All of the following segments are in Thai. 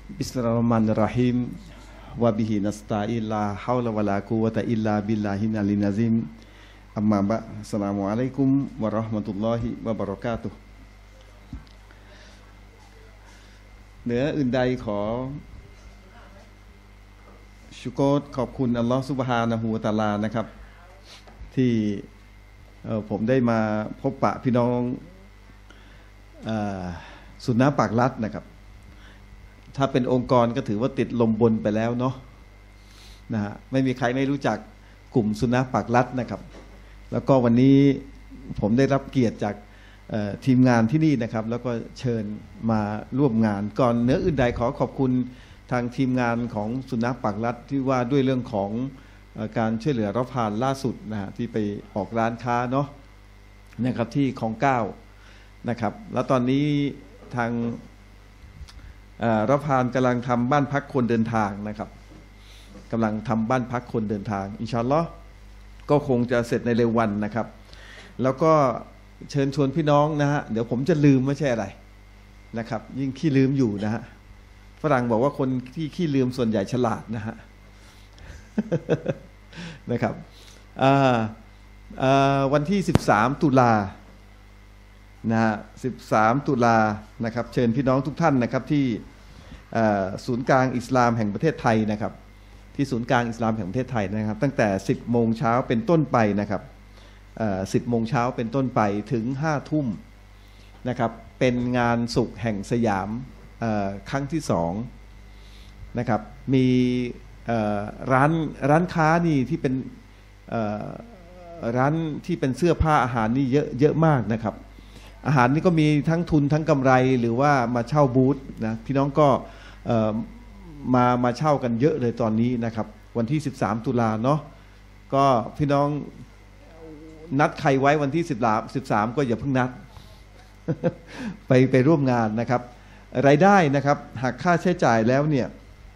บิสมิลลาฮิรเราะห์มานิรเราะฮีมวะบิฮินัสตะอีนลาฮาวละวะลากุวะตะอิลลาบิลลาฮิลอะลีนะซิมอัมมาบะอัสสลามุอะลัยกุมวะเราะห์มะตุลลอฮิวะบะเราะกาตุฮ์เหนืออื่นใดขอชุกรขอบคุณอัลลอฮฺซุบฮานะฮูวะตะอาลานะครับที่ผมได้มาพบปะพี่น้องสุนนะปากลัดนะครับถ้าเป็นองค์กรก็ถือว่าติดลมบนไปแล้วเนาะนะฮะไม่มีใครไม่รู้จักกลุ่มสุนนะปากลัดนะครับแล้วก็วันนี้ผมได้รับเกียรติจากทีมงานที่นี่นะครับแล้วก็เชิญมาร่วมงานก่อนเหนืออื่นใดขอขอบคุณทางทีมงานของสุนนะปากลัดที่ว่าด้วยเรื่องของการช่วยเหลือเราผ่านล่าสุดนะฮะที่ไปออกร้านค้าเนาะนะครับที่คลองเก้านะครับแล้วตอนนี้ทางเราผ่านกำลังทำบ้านพักคนเดินทางนะครับกำลังทำบ้านพักคนเดินทางอินชาอัลลอฮ์ก็คงจะเสร็จในเร็ววันนะครับแล้วก็เชิญชวนพี่น้องนะฮะเดี๋ยวผมจะลืมไม่ใช่อะไรนะครับยิ่งขี้ลืมอยู่นะฮะฝรั่งบอกว่าคนที่ขี้ลืมส่วนใหญ่ฉลาดนะฮะ นะครับวันที่13ตุลานะฮะ13ตุลานะครับเชิญพี่น้องทุกท่านนะครับที่ศูนย์กลางอิสลามแห่งประเทศไทยนะครับที่ศูนย์กลางอิสลามแห่งประเทศไทยนะครับตั้งแต่10 โมงเช้าเป็นต้นไปนะครับ10 โมงเช้าเป็นต้นไปถึง5 ทุ่มนะครับเป็นงานสุขแห่งสยามครั้งที่2นะครับมีร้านค้านี่ที่เป็นร้านที่เป็นเสื้อผ้าอาหารนี่เยอะมากนะครับอาหารนี่ก็มีทั้งทุนทั้งกำไรหรือว่ามาเช่าบูธนะพี่น้องก็มาเช่ากันเยอะเลยตอนนี้นะครับวันที่13 ตุลาเนาะก็พี่น้องนัดใครไว้วันที่13ก็อย่าเพิ่งนัด ไปร่วมงานนะครับรายได้นะครับหากค่าใช้จ่ายแล้วเนี่ย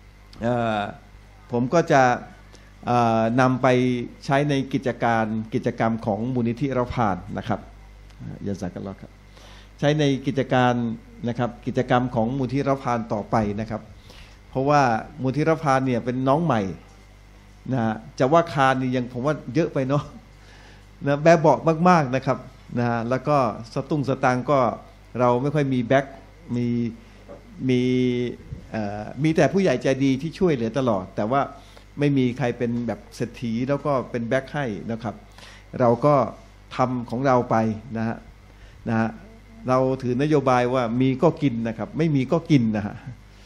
ผมก็จะนำไปใช้ในกิจกรรมของมูลนิธิเราผ่านนะครับยาซักอัลลอฮ์ครับใช้ในกิจการนะครับกิจกรรมของมูลนิธิเราผ่านต่อไปนะครับเพราะว่ามูลนิธิเราผ่านเนี่ยเป็นน้องใหม่นะจะว่าคานนี่ยังผมว่าเยอะไปเนาะนะแบบเบามากๆนะครับนะแล้วก็สตางค์ก็เราไม่ค่อยมีแบ็คมีแต่ผู้ใหญ่ใจดีที่ช่วยเหลือตลอดแต่ว่าไม่มีใครเป็นแบบเศรษฐีแล้วก็เป็นแบ็คให้นะครับเราก็ทำของเราไปนะฮะเราถือนโยบายว่ามีก็กินนะครับไม่มีก็กินนะฮะ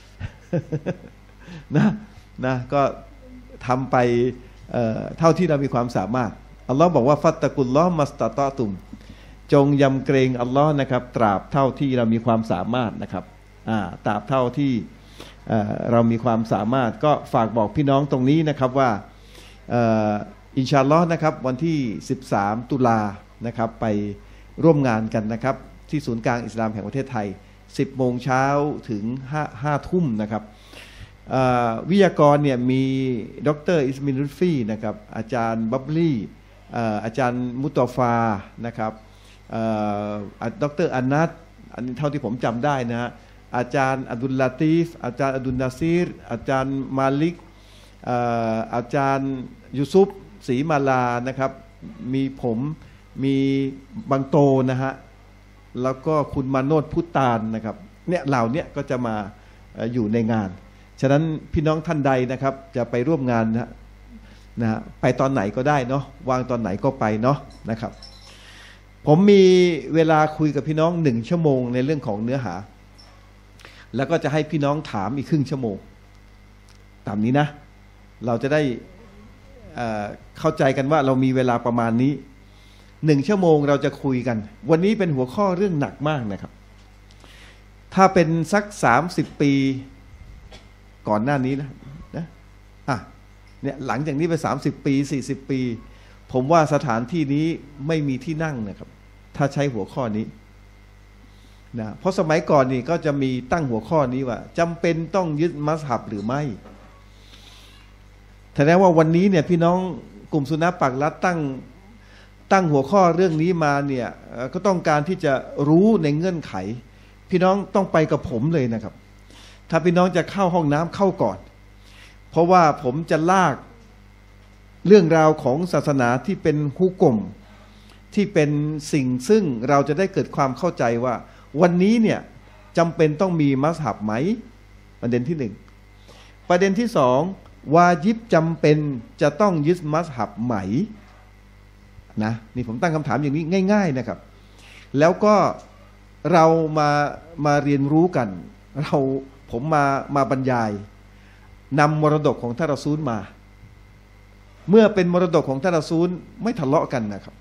นะก็ทำไปเท่าที่เรามีความสามารถอัลลอฮ์บอกว่าฟัตตะกุลลอฮ์มัสตะตอตุมจงยำเกรงอัลลอฮ์นะครับตราบเท่าที่เรามีความสามารถนะครับตราบเท่าที่เรามีความสามารถก็ฝากบอกพี่น้องตรงนี้นะครับว่าอินชาอัลลอฮ์นะครับวันที่13 ตุลานะครับไปร่วมงานกันนะครับที่ศูนย์กลางอิสลามแห่งประเทศไทย10 โมงเช้าถึง5 ทุ่มนะครับวิทยากรเนี่ยมีดร.อิสมินรุฟีนะครับอาจารย์บับลี่อาจารย์มุตอฟานะครับดร.อานัทอันนี้เท่าที่ผมจำได้นะฮะอาจารย์อับดุลลาตีฟอาจารย์อับดุลนาซีรอาจารย์มาลิกอาจารย์ยูซุฟศรีมาลานะครับมีผมมีบังโตนะฮะแล้วก็คุณมาโนดพุตานนะครับเนี่ยเหล่านี้ก็จะมาอยู่ในงานฉะนั้นพี่น้องท่านใดนะครับจะไปร่วมงานนะฮะไปตอนไหนก็ได้เนาะวางตอนไหนก็ไปเนาะนะครับผมมีเวลาคุยกับพี่น้อง1 ชั่วโมงในเรื่องของเนื้อหาแล้วก็จะให้พี่น้องถามอีกครึ่งชั่วโมงตามนี้นะเราจะได้เข้าใจกันว่าเรามีเวลาประมาณนี้1 ชั่วโมงเราจะคุยกันวันนี้เป็นหัวข้อเรื่องหนักมากนะครับถ้าเป็นสัก30 ปีก่อนหน้านี้นะเนี่ยหลังจากนี้ไป30 ปี40 ปีผมว่าสถานที่นี้ไม่มีที่นั่งนะครับถ้าใช้หัวข้อนี้นะเพราะสมัยก่อนนี่ก็จะมีตั้งหัวข้อนี้ว่าจำเป็นต้องยึดมัซฮับหรือไม่แสดงว่าวันนี้เนี่ยพี่น้องกลุ่มสุนนะปากลัดตั้งหัวข้อเรื่องนี้มาเนี่ยก็ต้องการที่จะรู้ในเงื่อนไขพี่น้องต้องไปกับผมเลยนะครับถ้าพี่น้องจะเข้าห้องน้ำเข้าก่อนเพราะว่าผมจะลากเรื่องราวของศาสนาที่เป็นฮุกมที่เป็นสิ่งซึ่งเราจะได้เกิดความเข้าใจว่าวันนี้เนี่ยจำเป็นต้องมีมัซฮับไหมประเด็นที่หนึ่งประเด็นที่สองวาญิบจำเป็นจะต้องยึดมัซฮับไหมนะนี่ผมตั้งคำถามอย่างนี้ง่ายๆนะครับแล้วก็เรามาเรียนรู้กันผมมาบรรยายนำมรดกของท่านรอซูลมาเมื่อเป็นมรดกของท่านรอซูลไม่ทะเลาะกันนะครับ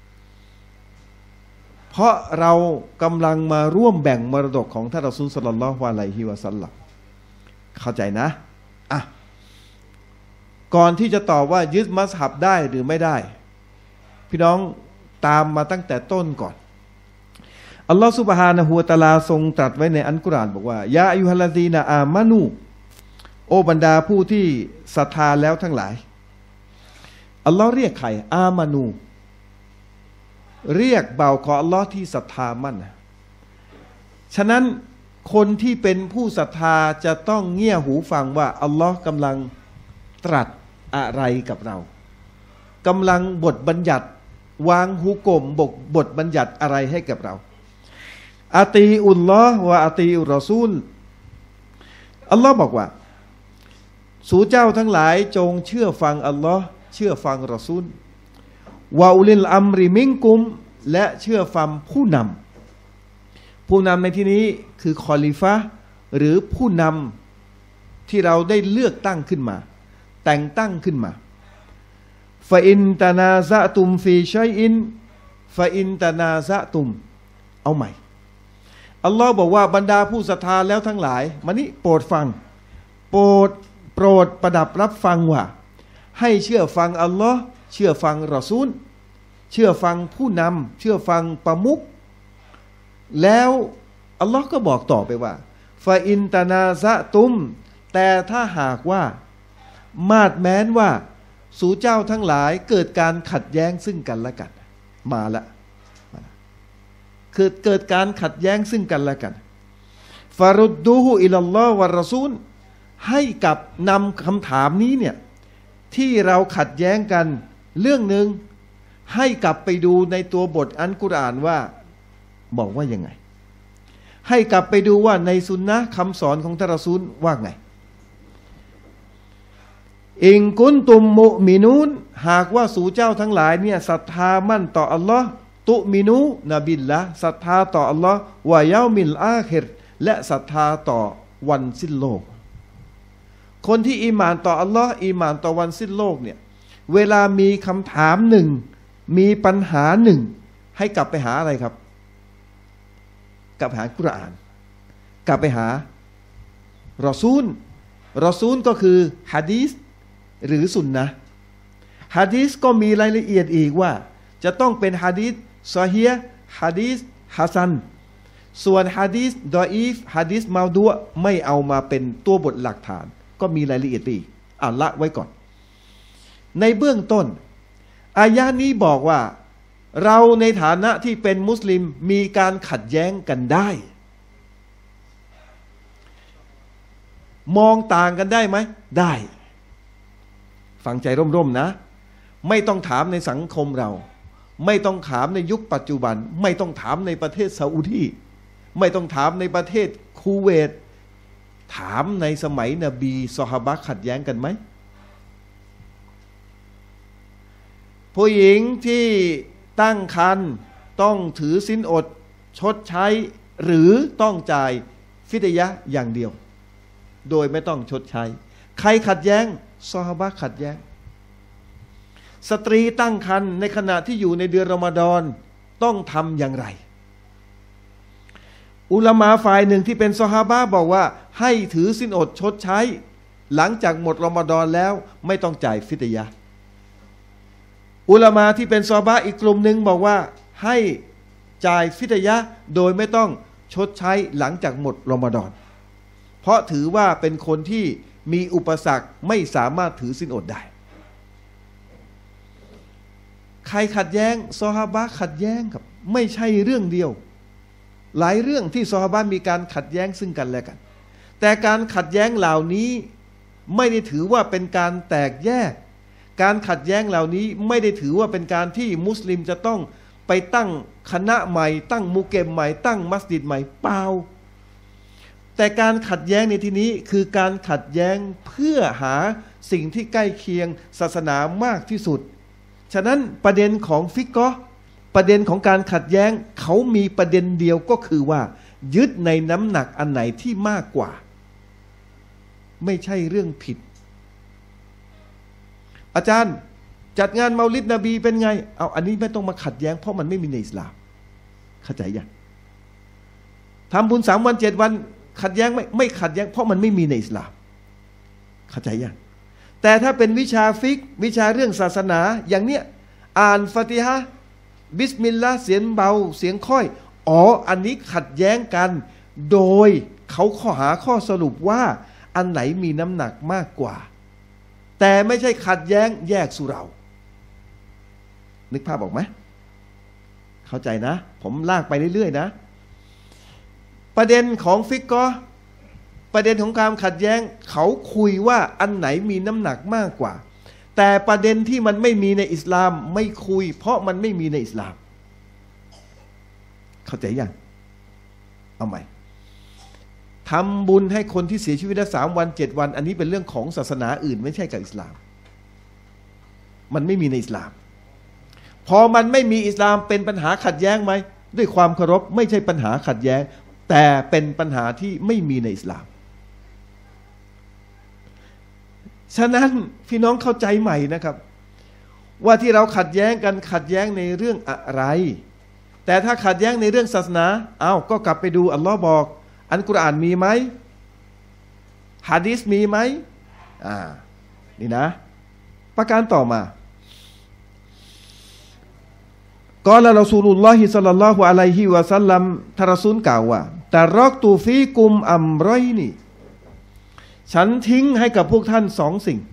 เพราะเรากำลังมาร่วมแบ่งมรดกของท่านรอซูลศ็อลลัลลอฮุอะลัยฮิวะซัลลัมเข้าใจนะอ่ะก่อนที่จะตอบว่ายึดมัซฮับได้หรือไม่ได้พี่น้องตามมาตั้งแต่ต้นก่อนอัลลอฮฺซุบฮานะฮูวะตะอาลาทรงตรัสไว้ในอัลกุรอานบอกว่ายาอัยยูฮัลลซีนาอามานูโอบรรดาผู้ที่ศรัทธาแล้วทั้งหลายอัลลอฮ์เรียกใครอามานูเรียกเบาของอัลลอฮ์ที่ศรัทธามั่นฉะนั้นคนที่เป็นผู้ศรัทธาจะต้องเงี่ยหูฟังว่าอัลลอฮ์กำลังตรัสอะไรกับเรากำลังบทบัญญัติวางฮุกมบทบัญญัติอะไรให้กับเราอาตีอุลลอฮ์วะอาตีอุรรอซูลอัลลอฮ์บอกว่าสู่เจ้าทั้งหลายจงเชื่อฟังอัลลอฮ์เชื่อฟังรอซูลวะอุลิลอัมริมิงกุมและเชื่อฟังผู้นำในที่นี้คือคอลิฟะหรือผู้นำที่เราได้เลือกตั้งขึ้นมาแต่งตั้งขึ้นมาฟาอินตานาซะตุมฟีชัยอินฟาอินตานาซะตุมเอาใหม่อัลลอฮ์บอกว่าบรรดาผู้ศรัทธาแล้วทั้งหลายมานี่โปรดฟังโปรดประดับรับฟังว่าให้เชื่อฟังอัลลอฮ์เชื่อฟังรอซูลเชื่อฟังผู้นำเชื่อฟังประมุขแล้วอัลลอฮ์ก็บอกต่อไปว่าฟาอินตานาซะตุมแต่ถ้าหากว่ามาดแม้นว่าสู่เจ้าทั้งหลายเกิดการขัดแย้งซึ่งกันและกันมาละคือเกิดการขัดแย้งซึ่งกันและกันฟารุดดูฮุอิลลัลลอฮ์วะรอซูลให้กับนำคำถามนี้เนี่ยที่เราขัดแย้งกันเรื่องหนึ่งให้กลับไปดูในตัวบทอัลกุรอานว่าบอกว่ายังไงให้กลับไปดูว่าในสุนนะคำสอนของท่านรอซูลว่าไงอิงกุนตุมมุมินูนหากว่าสู่เจ้าทั้งหลายเนี่ยศรัทธามั่นต่ออัลลอฮ์ตุมินูนบิลละศรัทธาต่ออัลลอฮ์วะยามิลอาคิรและศรัทธาต่อวันสิ้นโลกคนที่อีหม่านต่ออัลลอฮ์อีหม่านต่อวันสิ้นโลกเนี่ยเวลามีคำถามหนึ่งมีปัญหาหนึ่งให้กลับไปหาอะไรครับกลับไปหากุรอานกลับไปหารอซูลก็คือหะดีษหรือสุนนะหะดีษก็มีรายละเอียดอีกว่าจะต้องเป็นหะดีษซอฮีฮ์หะดีษฮะซันส่วนหะดีษดออีฟหะดีษมาดุไม่เอามาเป็นตัวบทหลักฐานก็มีรายละเอียดอีกละไว้ก่อนในเบื้องต้นอายะนี้บอกว่าเราในฐานะที่เป็นมุสลิมมีการขัดแย้งกันได้มองต่างกันได้ไหมได้ฟังใจร่มๆนะไม่ต้องถามในสังคมเราไม่ต้องถามในยุคปัจจุบันไม่ต้องถามในประเทศซาอุดีไม่ต้องถามในประเทศคูเวตถามในสมัยนบีซอฮาบะห์ขัดแย้งกันไหมผู้หญิงที่ตั้งครรภ์ต้องถือศีลอดชดใช้หรือต้องจ่ายฟิดยะห์อย่างเดียวโดยไม่ต้องชดใช้ใครขัดแย้งซอฮาบะห์ขัดแย้งสตรีตั้งครรภ์ในขณะที่อยู่ในเดือนรอมฎอนต้องทำอย่างไรอุลามะฝ่ายหนึ่งที่เป็นซอฮาบะห์บอกว่าให้ถือศีลอดชดใช้หลังจากหมดรอมฎอนแล้วไม่ต้องจ่ายฟิดยะห์อุลามะที่เป็นซอฮาบะห์อีกกลุ่มหนึ่งบอกว่าให้จ่ายฟิดยะห์โดยไม่ต้องชดใช้หลังจากหมดรอมฎอนเพราะถือว่าเป็นคนที่มีอุปสรรคไม่สามารถถือศีลอดได้ใครขัดแย้งซอฮาบะห์ขัดแย้งครับไม่ใช่เรื่องเดียวหลายเรื่องที่ซอฮาบะห์มีการขัดแย้งซึ่งกันและกันแต่การขัดแย้งเหล่านี้ไม่ได้ถือว่าเป็นการแตกแยกการขัดแย้งเหล่านี้ไม่ได้ถือว่าเป็นการที่มุสลิมจะต้องไปตั้งคณะใหม่ตั้งมุเกมใหม่ตั้งมัสยิดใหม่เปล่าแต่การขัดแย้งในที่นี้คือการขัดแย้งเพื่อหาสิ่งที่ใกล้เคียงศาสนามากที่สุดฉะนั้นประเด็นของฟิกะห์ประเด็นของการขัดแย้งเขามีประเด็นเดียวก็คือว่ายึดในน้ำหนักอันไหนที่มากกว่าไม่ใช่เรื่องผิดอาจารย์จัดงานเมาลิดนบีเป็นไงเอาอันนี้ไม่ต้องมาขัดแย้งเพราะมันไม่มีในอิสลามเข้าใจยังทำบุญ3 วัน 7 วันขัดแย้งไม่ขัดแย้งเพราะมันไม่มีในอิสลามเข้าใจยังแต่ถ้าเป็นวิชาฟิกวิชาเรื่องศาสนาอย่างเนี้ยอ่านฟาติฮะห์บิสมิลลาห์เสียงเบาเสียงค่อยอันนี้ขัดแย้งกันโดยเขาหาข้อสรุปว่าอันไหนมีน้ำหนักมากกว่าแต่ไม่ใช่ขัดแย้งแยกสุเรานึกภาพออกไหมเข้าใจนะผมลากไปเรื่อยๆนะประเด็นของฟิกกะห์ประเด็นของการขัดแย้งเขาคุยว่าอันไหนมีน้ำหนักมากกว่าแต่ประเด็นที่มันไม่มีในอิสลามไม่คุยเพราะมันไม่มีในอิสลามเข้าใจยังเอาใหม่ทำบุญให้คนที่เสียชีวิตได้3 วัน 7 วันอันนี้เป็นเรื่องของศาสนาอื่นไม่ใช่กับอิสลามมันไม่มีในอิสลามพอมันไม่มีอิสลามเป็นปัญหาขัดแย้งไหมด้วยความเคารพไม่ใช่ปัญหาขัดแย้งแต่เป็นปัญหาที่ไม่มีในอิสลามฉะนั้นพี่น้องเข้าใจใหม่นะครับว่าที่เราขัดแย้งกันขัดแย้งในเรื่องอะไรแต่ถ้าขัดแย้งในเรื่องศาสนาก็กลับไปดูอัลลอฮ์บอกอัลกุรอานมีไหมหะดีษมีไหมนี่นะประการต่อมากอละรอซูลุลลอฮิศ็อลลัลลอฮุอะลัยฮิวะซัลลัมท่านรอซูลกล่าวว่าตะรักตุฟีกุมอัมรอยนีฉันทิ้งให้กับพวกท่าน2 สิ่ง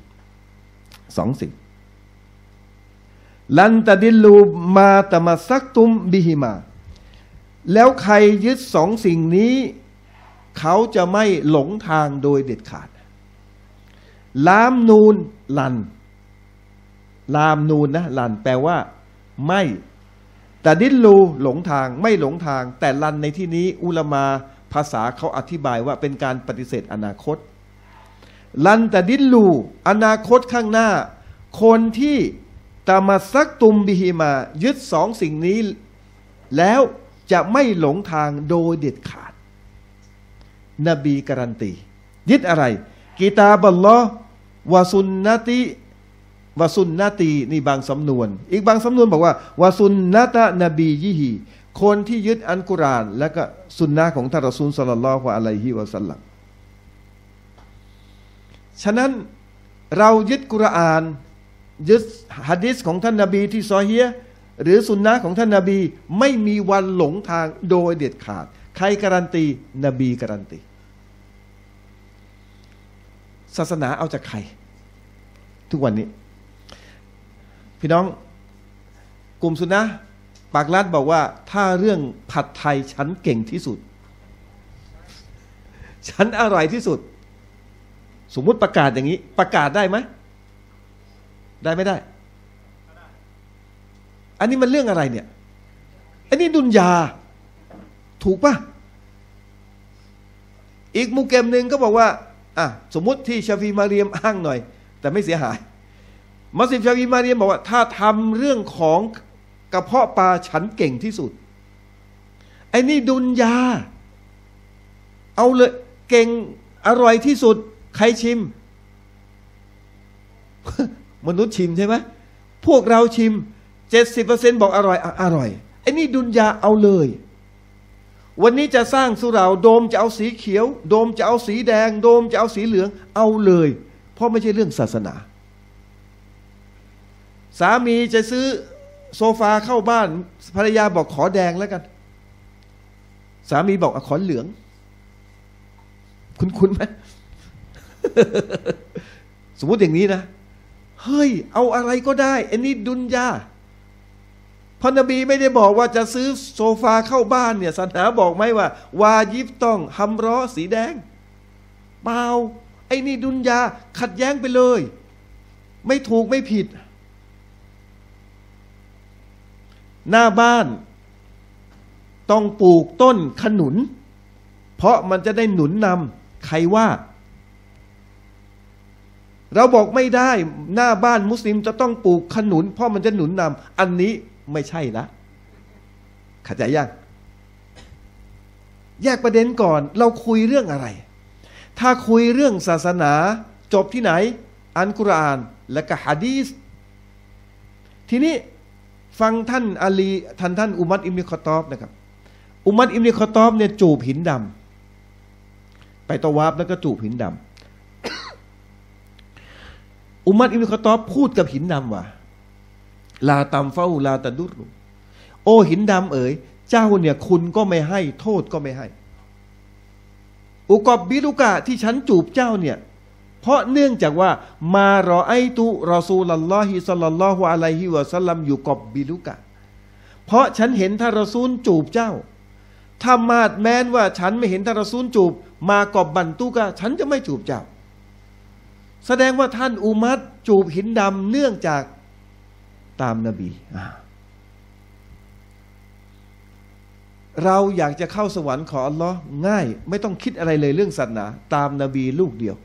ลันตะดิลลูมาตะมัสซักตุมบิฮิมาแล้วใครยึด2 สิ่งนี้เขาจะไม่หลงทางโดยเด็ดขาดลามนูนลันลามนูนนะลันแปลว่าไม่แต่ดิลลูหลงทางไม่หลงทางแต่ลันในที่นี้อุลามาภาษาเขาอธิบายว่าเป็นการปฏิเสธอนาคตลันแต่ดิลลูอนาคตข้างหน้าคนที่ตามาซักตุมบิฮิมายึด2 สิ่งนี้แล้วจะไม่หลงทางโดยเด็ดขาดนบีการันตียึดอะไรกิตาบัลลอฮ์วะซุนนะตีนี่บางสำนวนอีกบางสำนวนบอกว่าวะซุนนะตะนบียิฮีคนที่ยึดอัลกุรอานและก็สุนนะของท่านรอซูลศ็อลลัลลอฮุอะลัยฮิวะซัลลัมฉะนั้นเรายึดกุรอานยึดหะดีษของท่านนบีที่ซอฮีฮ์หรือสุนนะของท่านนบีไม่มีวันหลงทางโดยเด็ดขาดใครการันตีนบีการันตีศาสนาเอาจากใครทุกวันนี้พี่น้องกลุ่มสุนนะปากลัดบอกว่าถ้าเรื่องผัดไทยฉันเก่งที่สุดฉันอร่อยที่สุดสมมุติประกาศอย่างนี้ประกาศได้ไหมได้ไม่ได้อันนี้มันเรื่องอะไรเนี่ยอันนี้ดุนยาถูกป่ะอีกมุกเกมหนึ่งก็บอกว่าสมมุติที่ชาฟีมาเรียมอ้างหน่อยแต่ไม่เสียหายมัสยิดชาฟีมาเรียมบอกว่าถ้าทำเรื่องของกระเพาะปลาฉันเก่งที่สุดไอ้นี่ดุนยาเอาเลยเก่งอร่อยที่สุดใครชิม มนุษย์ชิมใช่ไหมพวกเราชิม 70% บอกอร่อยอร่อยไอ้นี่ดุนยาเอาเลยวันนี้จะสร้างสุเหร่าโดมจะเอาสีเขียวโดมจะเอาสีแดงโดมจะเอาสีเหลืองเอาเลยเพราะไม่ใช่เรื่องศาสนาสามีจะซื้อโซฟาเข้าบ้านภรรยาบอกขอแดงแล้วกันสามีบอกขอเหลืองคุ้นไหม สมมติอย่างนี้นะเฮ้ยเอาอะไรก็ได้อันนี้ดุนยาพระนบีไม่ได้บอกว่าจะซื้อโซฟาเข้าบ้านเนี่ยศาสนาบอกไหมว่าวาญิบต้องฮัมรอสีแดงเปล่าไอ้นี่ดุนยาขัดแย้งไปเลย ไม่ถูกไม่ผิด หน้าบ้านต้องปลูกต้นขนุนเพราะมันจะได้หนุนนำใครว่าเราบอกไม่ได้หน้าบ้านมุสลิมจะต้องปลูกขนุนเพราะมันจะหนุนนำอันนี้ไม่ใช่ละเข้าใจยังแยกประเด็นก่อนเราคุยเรื่องอะไรถ้าคุยเรื่องศาสนาจบที่ไหนอัลกุรอานและก็หะดีษทีนี้ฟังท่านอาลีท่านอุมัรอิบนุคอฏฏอบนะครับอุมัรอิบนุคอฏฏอบเนี่ยจูบหินดำไปตะวาฟแล้วก็จูบหินดำอุมัรอิบนุคอฏฏอบพูดกับหินดำว่าลาตัมฟาอูลาตะดุรุโอหินดำเอ๋ยเจ้าเนี่ยคุณก็ไม่ให้โทษก็ไม่ให้อุกอบบิลุกะที่ฉันจูบเจ้าเนี่ยเพราะเนื่องจากว่ามารอไอตุรอซูลุลลอฮิศ็อลลัลลอฮุอะลัยฮิวะซัลลัมอยู่กอบบิลุกะเพราะฉันเห็นท่านรอซูลจูบเจ้าถ้ามาดแม้นว่าฉันไม่เห็นท่านรอซูลจูบมากอบบันตุกะฉันจะไม่จูบเจ้าแสดงว่าท่านอุมัรจูบหินดำเนื่องจากตามนบีเราอยากจะเข้าสวรรค์ขออัลลอฮ์ง่ายไม่ต้องคิดอะไรเลยเรื่องศาสนาตามนบีลูกเดียว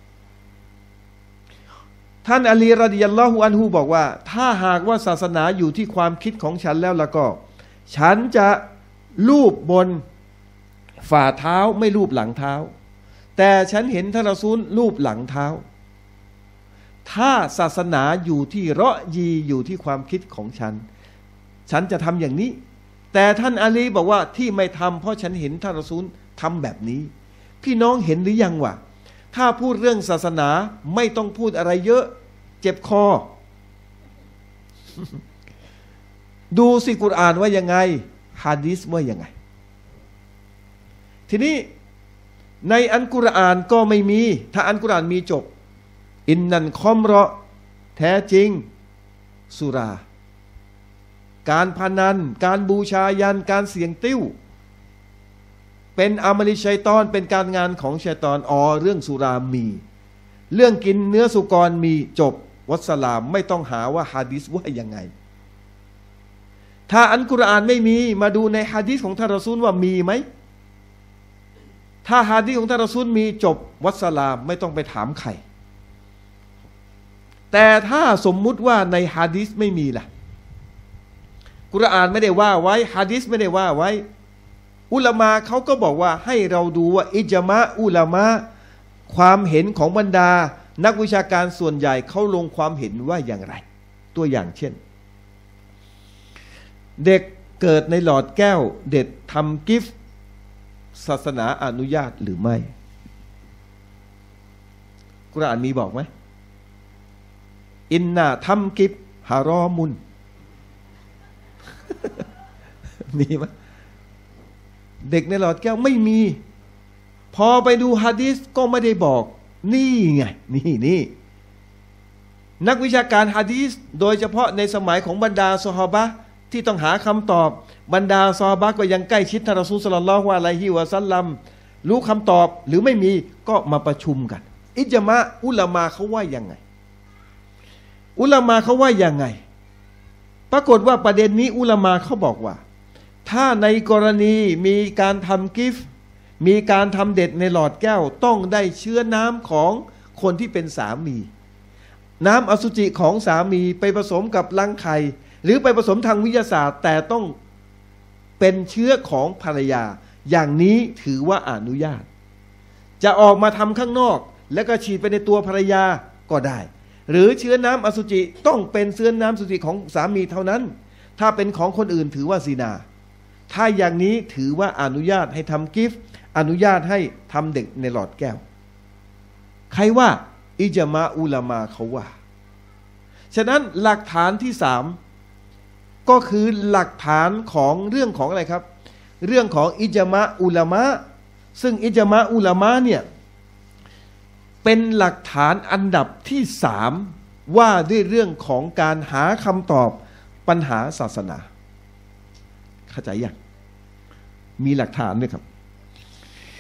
ท่านอาลีรอฎิยัลลอฮุอันฮุบอกว่าถ้าหากว่าศาสนาอยู่ที่ความคิดของฉันแล้วล่ะก็ฉันจะลูบบนฝ่าเท้าไม่ลูบหลังเท้าแต่ฉันเห็นท่านรอซูลลูบหลังเท้าถ้าศาสนาอยู่ที่เราะยีอยู่ที่ความคิดของฉันจะทำอย่างนี้แต่ท่านอาลีบอกว่าที่ไม่ทำเพราะฉันเห็นท่านรอซูลทำแบบนี้พี่น้องเห็นหรือยังว่าถ้าพูดเรื่องศาสนาไม่ต้องพูดอะไรเยอะเจ็บคอ ดูสิกุรอานว่ายังไงฮะดีษว่ายังไงทีนี้ในอัลกุรอานก็ไม่มีถ้าอัลกุรอานมีจบอินนันคอมเราะแท้จริงสุราการพนันการบูชายันการเสี่ยงติ้วเป็นอามัลิชัยฏอนเป็นการงานของชัยฏอนเรื่องสุรามีเรื่องกินเนื้อสุกรมีจบวัสลามไม่ต้องหาว่าหะดีษว่ายังไงถ้าอัลกุรอานไม่มีมาดูในหะดีษของท่านรอซูลว่ามีไหมถ้าหะดีษของท่านรอซูลมีจบวัสลามไม่ต้องไปถามใครแต่ถ้าสมมุติว่าในหะดีษไม่มีล่ะกุรอานไม่ได้ว่าไว้หะดีษไม่ได้ว่าไว้อุลามะเขาก็บอกว่าให้เราดูว่าอิจมะอุลามะความเห็นของบรรดานักวิชาการส่วนใหญ่เขาลงความเห็นว่าอย่างไรตัวอย่างเช่นเด็กเกิดในหลอดแก้วเด็กทำกิฟต์ศาสนาอนุญาตหรือไม่กุรอานมีบอกไหมอินนาทำกิฟต์ฮารอมุน มีไหมเด็กในหลอดแก้วไม่มีพอไปดูหะดีษก็ไม่ได้บอกนี่ไงนี่นักวิชาการหะดีษโดยเฉพาะในสมัยของบรรดาซอฮาบะห์ที่ต้องหาคำตอบบรรดาซอฮาบะห์ก็ยังใกล้ชิดท่านรอซูลศ็อลลัลลอฮุอะลัยฮิวะซัลลัมรู้คำตอบหรือไม่มีก็มาประชุมกันอิจมะอุลามะเขาว่ายังไงอุลามะเขาว่ายังไงปรากฏว่าประเด็นนี้อุลามะเขาบอกว่าถ้าในกรณีมีการทำกิฟต์มีการทำเด็ดในหลอดแก้วต้องได้เชื้อน้ำของคนที่เป็นสามีน้ำอสุจิของสามีไปผสมกับรังไข่หรือไปผสมทางวิทยาศาสตร์แต่ต้องเป็นเชื้อของภรรยาอย่างนี้ถือว่าอนุญาตจะออกมาทำข้างนอกแล้วก็ฉีดไปในตัวภรรยาก็ได้หรือเชื้อน้ำอสุจิต้องเป็นเชื้อน้ำอสุจิของสามีเท่านั้นถ้าเป็นของคนอื่นถือว่าซินาถ้าอย่างนี้ถือว่าอนุญาตให้ทำกิฟต์อนุญาตให้ทำเด็กในหลอดแก้วใครว่าอิจมะอุลามะเขาว่าฉะนั้นหลักฐานที่สามก็คือหลักฐานของเรื่องของอะไรครับเรื่องของอิจมะอุลามะซึ่งอิจมะอุลามะเนี่ยเป็นหลักฐานอันดับที่สามว่าด้วยเรื่องของการหาคำตอบปัญหาศาสนาเข้าใจยังมีหลักฐานด้วยครับ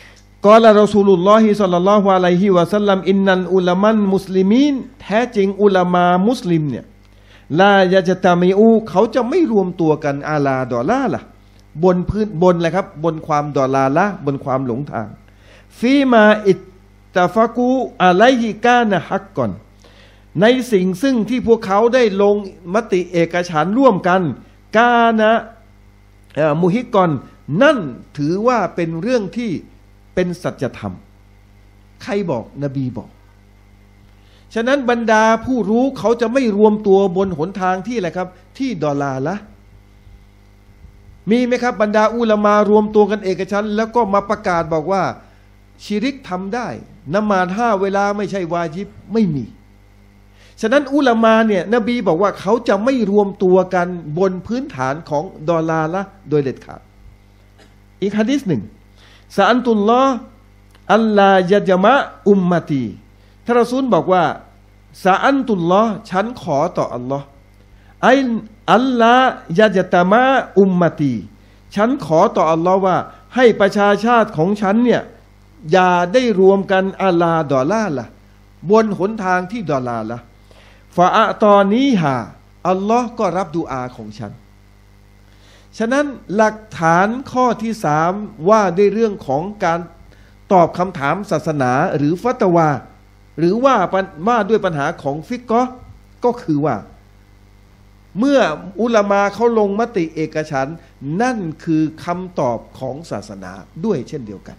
กอลารอซูลุลลอฮิศ็อลลัลลอฮุอะลัยฮิวะซัลลัมอินนัลอุลามันมุสลิมีนแท้จริงอุลามามุสลิมเนี่ยลายะจตามิอูเขาจะไม่รวมตัวกันอาลาดอลาละบนพื้นบนอะไรครับบนความดอลาละบนความหลงทางฟีมาอิตตะฟะกูอะลัยฮิกานะฮักก่อนในสิ่งซึ่งที่พวกเขาได้ลงมติเอกฉันท์ร่วมกันกานะมุฮิกอนนั่นถือว่าเป็นเรื่องที่เป็นสัจธรรมใครบอกนบีบอกฉะนั้นบรรดาผู้รู้เขาจะไม่รวมตัวบนหนทางที่อะไรครับที่ดอลาละมีไหมครับบรรดาอุลามารวมตัวกันเอกฉันท์แล้วก็มาประกาศบอกว่าชิริกทำได้นมาศ5เวลาไม่ใช่วาญิบไม่มีฉะนั้นอุลามาเนี่ยนบีบอกว่าเขาจะไม่รวมตัวกันบนพื้นฐานของดอลาละโดยเด็ดขาดอีกหะดีษหนึ่งซะอันตุลลอฮ์อัลลายะญะมะอุมมะตีท่านรอซูลบอกว่าซะอันตุลลอฮ์ฉันขอต่ออัลลอฮ์อัลลายะญะตะมะอุมมะตีฉันขอต่ออัลลอฮ์ว่าให้ประชาชาติของฉันเนี่ยอย่าได้รวมกันอาลาดอลาละบนหนทางที่ดอลาละฟาอะตอนีฮาอัลลอฮ์ก็รับดุอาของฉันฉะนั้นหลักฐานข้อที่3ว่าด้วยเรื่องของการตอบคำถามศาสนาหรือฟัตวาหรือว่าด้วยปัญหาของฟิกก็คือว่าเมื่ออุลามาเขาลงมติเอกฉันท์นั่นคือคำตอบของศาสนาด้วยเช่นเดียวกัน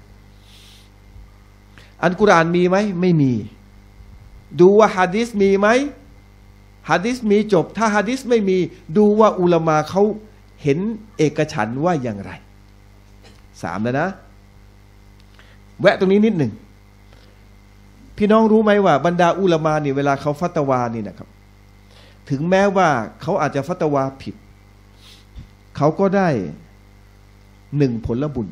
อัลกุรอานมีไหมไม่มีดูว่าหะดีษมีไหมหะดีษมีจบถ้าหะดีษไม่มีดูว่าอุลามาเขาเห็นเอกฉันท์ว่าอย่างไร3แล้วนะแวะตรงนี้นิดหนึ่งพี่น้องรู้ไหมว่าบรรดาอุลามาเนี่ยเวลาเขาฟัตวานี่นะครับถึงแม้ว่าเขาอาจจะฟัตวาผิดเขาก็ได้1ผลบุญ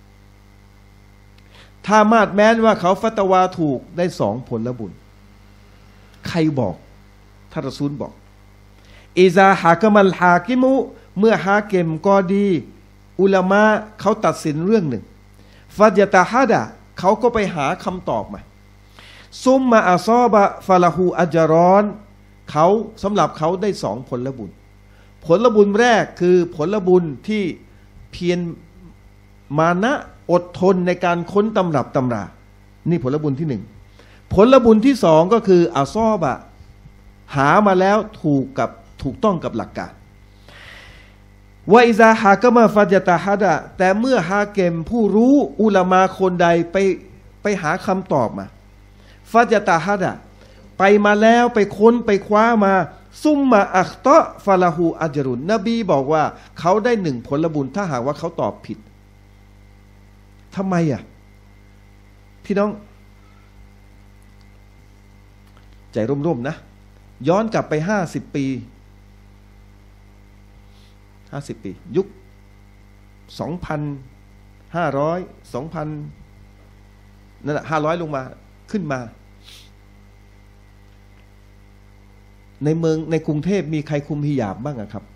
ถ้ามาดแม้นว่าเขาฟัตวาถูกได้2ผลบุญใครบอกท่านรอซูลบอกอิซาฮะกะมัลฮากิมุเมื่อฮาเกมกอดีอุลามะเขาตัดสินเรื่องหนึ่งฟัจตะฮัดะเขาก็ไปหาคำตอบมาซุมมาอัซอบะฟะละฮูอัจรอนเขาสำหรับเขาได้2ผลบุญผลบุญแรกคือผลบุญที่เพียรมานะอดทนในการค้นตำรับตำรานี่ผลบุญที่1ผลบุญที่2ก็คืออัซอบะหามาแล้วถูกต้องกับหลักการวะอิซาฮากะมาฟัจตะฮัดะแต่เมื่อฮาเกมผู้รู้อุลามาคนใดไปหาคำตอบมาฟัจตะฮัดะไปมาแล้วไปค้นไปคว้ามาซุมมาอัคตะฟะละฮูอัจรุนนบีบอกว่าเขาได้1ผลบุญถ้าหากว่าเขาตอบผิดทำไมอ่ะพี่น้องใจร่มๆนะย้อนกลับไป50 ปียุค2,500 2,000นั่นแหละ500ลงมาขึ้นมาในเมืองในกรุงเทพมีใครคุมฮิญาบบ้างอะครับ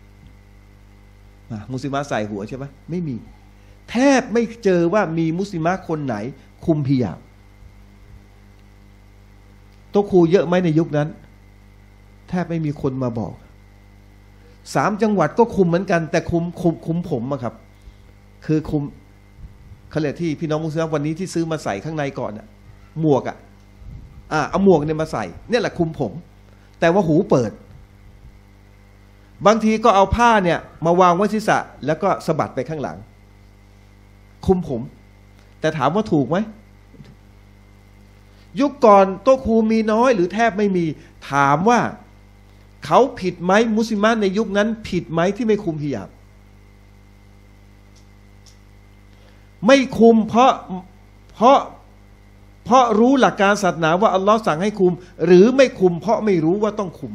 มุสลิมะใส่หัวใช่ไหมไม่มีแทบไม่เจอว่ามีมุสลิมะคนไหนคุมฮิญาบโต๊ะครูเยอะไหมในยุคนั้นแทบไม่มีคนมาบอก3 จังหวัดก็คุมเหมือนกันแต่คุมผมอะครับคือคุมเขาเรียกที่พี่น้องมุสลิมวันนี้ที่ซื้อมาใส่ข้างในก่อนอะหมวกอะเอาหมวกเนี่ยมาใส่เนี่ยแหละคุมผมแต่ว่าหูเปิดบางทีก็เอาผ้าเนี่ยมาวางไว้ศีรษะแล้วก็สะบัดไปข้างหลังคุมผมแต่ถามว่าถูกไหมยุคก่อนโต๊ะครูมีน้อยหรือแทบไม่มีถามว่าเขาผิดไหมมุสลิมในยุคนั้นผิดไหมที่ไม่คุมฮิญาบไม่คุมเพราะรู้หลักการศาสนาว่าอัลลอฮ์สั่งให้คุมหรือไม่คุมเพราะไม่รู้ว่าต้องคุม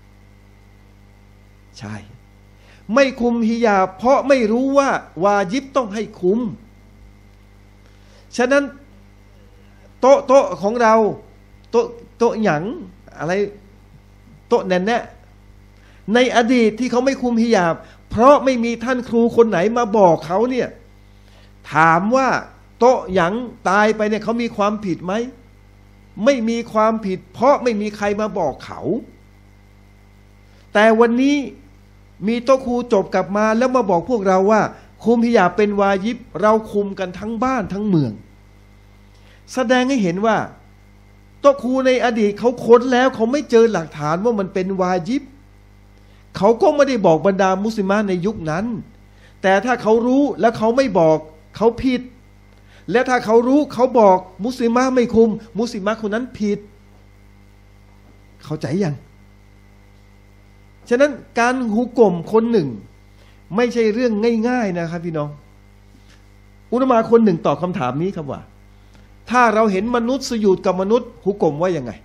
ใช่ไม่คุมฮิญาบเพราะไม่รู้ว่าวาญิบต้องให้คุมฉะนั้นโต๊ะของเราโต๊ะหยังอะไรโต๊ะแน่นแน่ในอดีตที่เขาไม่คุมฮิญาบเพราะไม่มีท่านครูคนไหนมาบอกเขาเนี่ยถามว่าโต๊ะหยังตายไปเนี่ยเขามีความผิดไหมไม่มีความผิดเพราะไม่มีใครมาบอกเขาแต่วันนี้มีโต๊ะครูจบกลับมาแล้วมาบอกพวกเราว่าคุมฮิญาบเป็นวาญิบเราคุมกันทั้งบ้านทั้งเมืองแสดงให้เห็นว่าโต๊ะครูในอดีตเขาค้นแล้วเขาไม่เจอหลักฐานว่ามันเป็นวาญิบเขาก็ไม่ได้บอกบรรดามุสลิมในยุคนั้นแต่ถ้าเขารู้แล้วเขาไม่บอกเขาผิดและถ้าเขารู้เขาบอกมุสลิมไม่คุมมุสลิมคนนั้นผิดเข้าใจยังฉะนั้นการหุกมคนหนึ่งไม่ใช่เรื่องง่ายๆนะครับพี่น้องอุลามะคนหนึ่งตอบคำถามนี้ครับว่าถ้าเราเห็นมนุษย์สุญูดกับมนุษย์หุกมว่ายังไง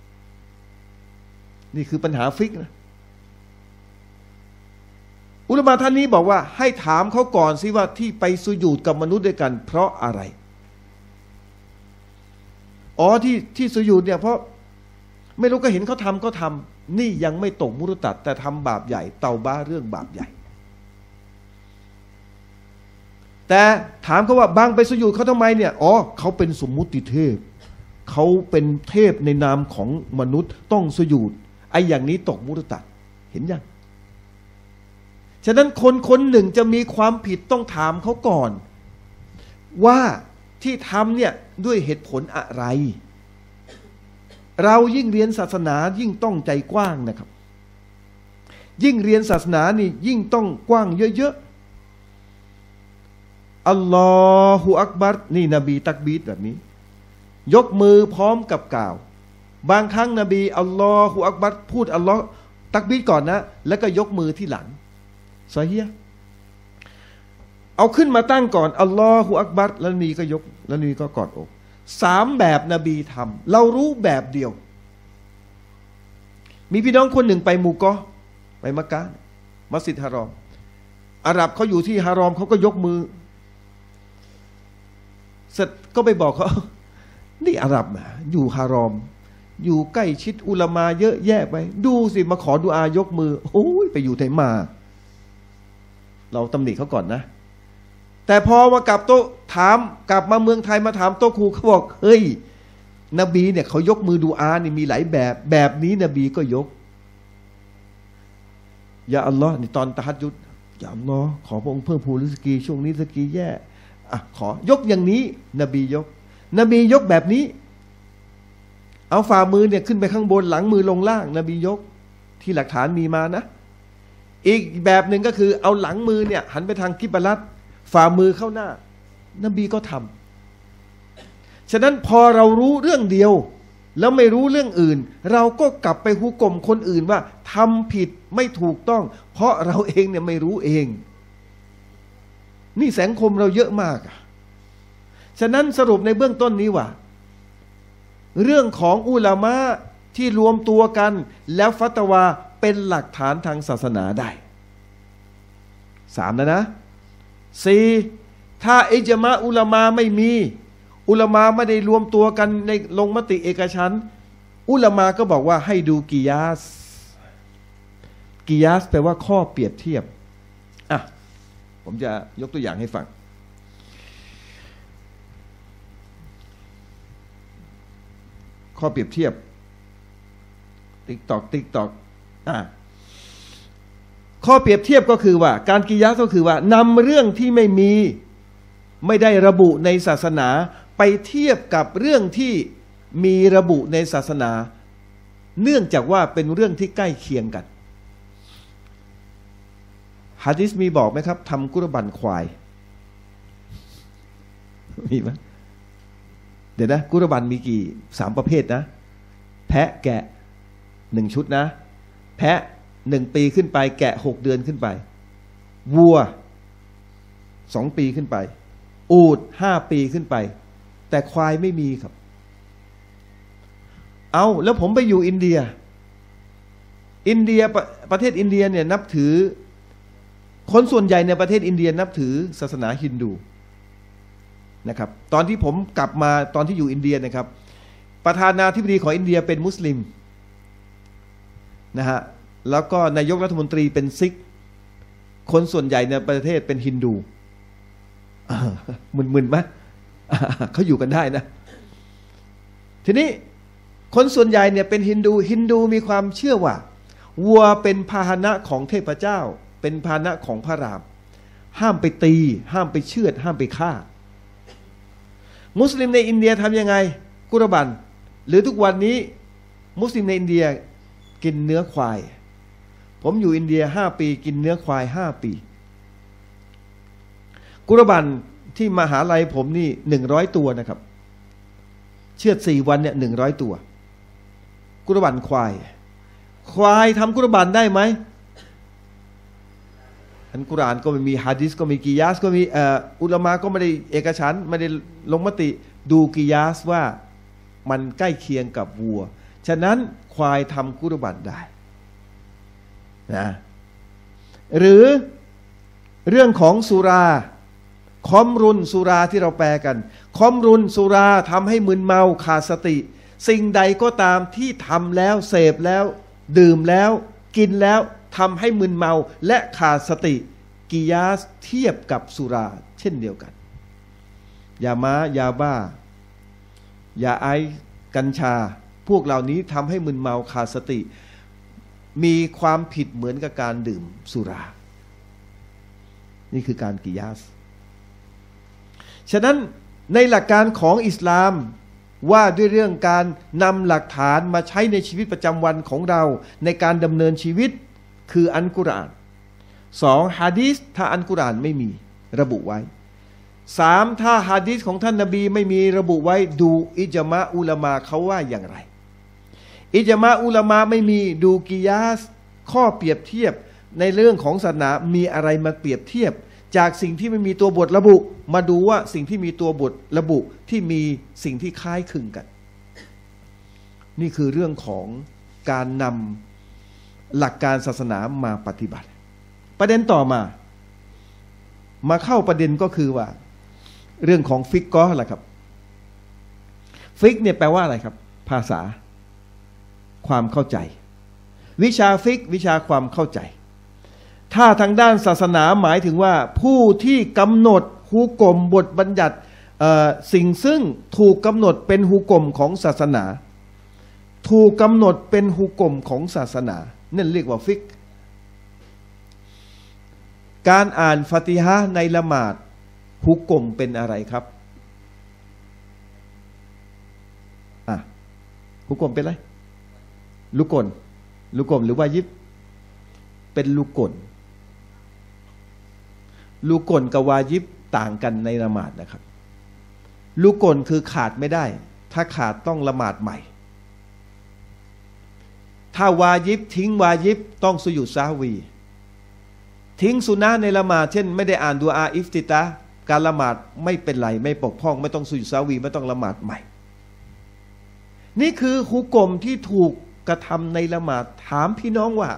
นี่คือปัญหาฟิกนะอุลามะท่านนี้บอกว่าให้ถามเขาก่อนสิว่าที่ไปสุญูดกับมนุษย์ด้วยกันเพราะอะไรอ๋อที่สุญูดเนี่ยเพราะไม่รู้ก็เห็นเขาทำก็ทำนี่ยังไม่ตกมุรตัดแต่ทำบาปใหญ่เตาบ้าเรื่องบาปใหญ่แต่ถามเขาว่าบางไปสุญูดเขาทำไมเนี่ยอ๋อเขาเป็นสมมุติเทพเขาเป็นเทพในนามของมนุษย์ต้องสุญูดไอ้อย่างนี้ตกมุรตัดเห็นยังฉะนั้นคนหนึ่งจะมีความผิดต้องถามเขาก่อนว่าที่ทำเนี่ยด้วยเหตุผลอะไรเรายิ่งเรียนศาสนายิ่งต้องใจกว้างนะครับยิ่งเรียนศาสนานี่ยิ่งต้องกว้างเยอะๆอัลลอฮฺอักบัรนี่นบีตักบีรแบบนี้ยกมือพร้อมกับกล่าวบางครั้งนบีอัลลอฮฺอักบัรพูดอัลลอฮฺตักบีรก่อนนะแล้วก็ยกมือที่หลังซอฮีฮ์เอาขึ้นมาตั้งก่อนอัลลอฮฺอักบัรแล้วนบีก็ยกแล้วนบีก็กอดอก3แบบนบีทำเรารู้แบบเดียวมีพี่น้องคนหนึ่งไปมูกอไปมักกะห์มัสยิดฮารอมอาหรับเขาอยู่ที่ฮารอมเขาก็ยกมือเสร็จก็ไปบอกเขานี่อาหรับอยู่ฮารอมอยู่ใกล้ชิดอุลามะเยอะแยะไปดูสิมาขอดุอายกมือโอ้ยไปอยู่ไหนมาเราตำหนิเขาก่อนนะแต่พอมากลับโต๊ะถามกลับมาเมืองไทยมาถามโต๊ะครูเขาบอกเฮ้ยนบีเนี่ยเขายกมือดูอานี่มีหลายแบบนี้นบีก็ยกอย่าอัลลอฮ์นี่ตอนตะฮัจญุดอย่าอัลลอฮ์ขอพระองค์เพิ่มพูนริสกีช่วงนี้ริสกีแย่ขอยกอย่างนี้นบียกแบบนี้เอาฝ่ามือเนี่ยขึ้นไปข้างบนหลังมือลงล่างนบียกที่หลักฐานมีมานะอีกแบบหนึ่งก็คือเอาหลังมือเนี่ยหันไปทางกิบลัตฝ่ามือเข้าหน้านบีก็ทำฉะนั้นพอเรารู้เรื่องเดียวแล้วไม่รู้เรื่องอื่นเราก็กลับไปหุกมคนอื่นว่าทำผิดไม่ถูกต้องเพราะเราเองเนี่ยไม่รู้เองนี่สังคมเราเยอะมากฉะนั้นสรุปในเบื้องต้นนี้ว่าเรื่องของอุลามะที่รวมตัวกันแล้วฟัตวาเป็นหลักฐานทางศาสนาได้3แล้วนะ4ถ้าอิจมะอุลามะไม่มีอุลามะไม่ได้รวมตัวกันในลงมติเอกฉันท์อุลามะก็บอกว่าให้ดูกิยาสแปลว่าข้อเปรียบเทียบผมจะยกตัวอย่างให้ฟังข้อเปรียบเทียบติ๊กตอกข้อเปรียบเทียบก็คือว่าการกิยาสก็คือว่านำเรื่องที่ไม่ได้ระบุในศาสนาไปเทียบกับเรื่องที่มีระบุในศาสนาเนื่องจากว่าเป็นเรื่องที่ใกล้เคียงกันหะดีษมีบอกไหมครับทำกุรบันควายมีไหมเดี๋ยวนะกุรบันมีกี่3ประเภทนะแพะแกะ1ชุดนะแพะ1 ปีขึ้นไปแกะ6 เดือนขึ้นไปวัว2 ปีขึ้นไปอูฐ5 ปีขึ้นไปแต่ควายไม่มีครับเอาแล้วผมไปอยู่อินเดียประเทศอินเดียเนี่ยนับถือคนส่วนใหญ่ในประเทศอินเดียนับถือศาสนาฮินดูนะครับตอนที่ผมกลับมาตอนที่อยู่อินเดียนะครับประธานาธิบดีของอินเดียเป็นมุสลิมนะฮะแล้วก็นายกรัฐมนตรีเป็นซิกคนส่วนใหญ่ในประเทศเป็นฮินดูมึนๆไหมเขาอยู่กันได้นะทีนี้คนส่วนใหญ่เนี่ยเป็นฮินดูมีความเชื่อว่าวัวเป็นพาหนะของเทพเจ้าเป็นพาหนะของพระรามห้ามไปตีห้ามไปเชือดห้ามไปฆ่ามุสลิมในอินเดียทำยังไงกุรบันหรือทุกวันนี้มุสลิมในอินเดียกินเนื้อควายผมอยู่อินเดีย5 ปีกินเนื้อควาย5 ปีกุรบันที่มหาลัยผมนี่100 ตัวนะครับเชือด4 วันเนี่ย100 ตัวกุรบันควายทำกุรบันได้ไหมอันกุรอานก็ไม่มีฮะดิษก็มีกิยาสก็มีอุลามะก็ไม่ได้เอกฉันท์ไม่ได้ลงมติดูกิยาสว่ามันใกล้เคียงกับวัวฉะนั้นควายทำกุรบันได้นะหรือเรื่องของสุราคอมรุนสุราที่เราแปลกันคอมรุนสุราทำให้มึนเมาขาดสติสิ่งใดก็ตามที่ทำแล้วเสพแล้วดื่มแล้วกินแล้วทำให้มึนเมาและขาดสติกิยาสเทียบกับสุราเช่นเดียวกันยาม้ายาบ้ายาไอซ์กัญชาพวกเหล่านี้ทำให้มึนเมาขาดสติมีความผิดเหมือนกับการดื่มสุรานี่คือการกิยาสฉะนั้นในหลักการของอิสลามว่าด้วยเรื่องการนำหลักฐานมาใช้ในชีวิตประจำวันของเราในการดำเนินชีวิตคืออัลกุรอาน2ฮะดีษถ้าอัลกุรอานไม่มีระบุไว้3ถ้าฮะดีษของท่านนบีไม่มีระบุไว้ดูอิจมะอุลามะเขาว่าอย่างไรอิจมะอุลามะไม่มีดูกิยาสข้อเปรียบเทียบในเรื่องของศาสนามีอะไรมาเปรียบเทียบจากสิ่งที่ไม่มีตัวบทระบุมาดูว่าสิ่งที่มีตัวบทระบุที่มีสิ่งที่คล้ายคลึงกันนี่คือเรื่องของการนำหลักการศาสนามาปฏิบัติประเด็นต่อมาเข้าประเด็นก็คือว่าเรื่องของฟิกก็แหละครับฟิกเนี่ยแปลว่าอะไรครับภาษาความเข้าใจวิชาฟิกวิชาความเข้าใจถ้าทางด้านศาสนาหมายถึงว่าผู้ที่กำหนดฮุกมบทบัญญัติสิ่งซึ่งถูกกำหนดเป็นฮุกมของศาสนาถูกกำหนดเป็นฮุกมของศาสนานั่นเรียกว่าฟิกการอ่านฟาติฮะห์ในละหมาดฮุกมเป็นอะไรครับฮุกมเป็นอะไรลุกลหรือวาญิบเป็นลุกลกับวาญิบต่างกันในละหมาดนะครับลุกลคือขาดไม่ได้ถ้าขาดต้องละหมาดใหม่ถ้าวาญิบทิ้งวาญิบต้องสุญูดซะฮวีทิ้งสุนะห์ในละหมาดเช่นไม่ได้อ่านดุอาอิฟติตะห์การละหมาดไม่เป็นไรไม่ปกพร่องไม่ต้องสุญูดซะฮวีไม่ต้องละหมาดใหม่นี่คือฮุกมที่ถูกกระทำในละหมาดถามพี่น้องว่า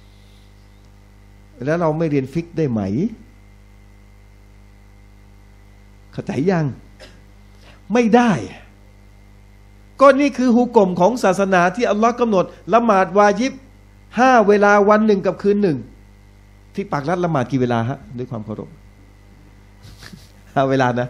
แล้วเราไม่เรียนฟิกได้ไหมเข้าใจยังไม่ได้ก็นี่คือฮุกมของศาสนาที่อัลลอฮ์กำหนดละหมาดวาญิบ5 เวลาวันหนึ่งกับคืนหนึ่งที่ปักรัดละหมาดกี่เวลาฮะด้วยความเคารพ5 เวลานะ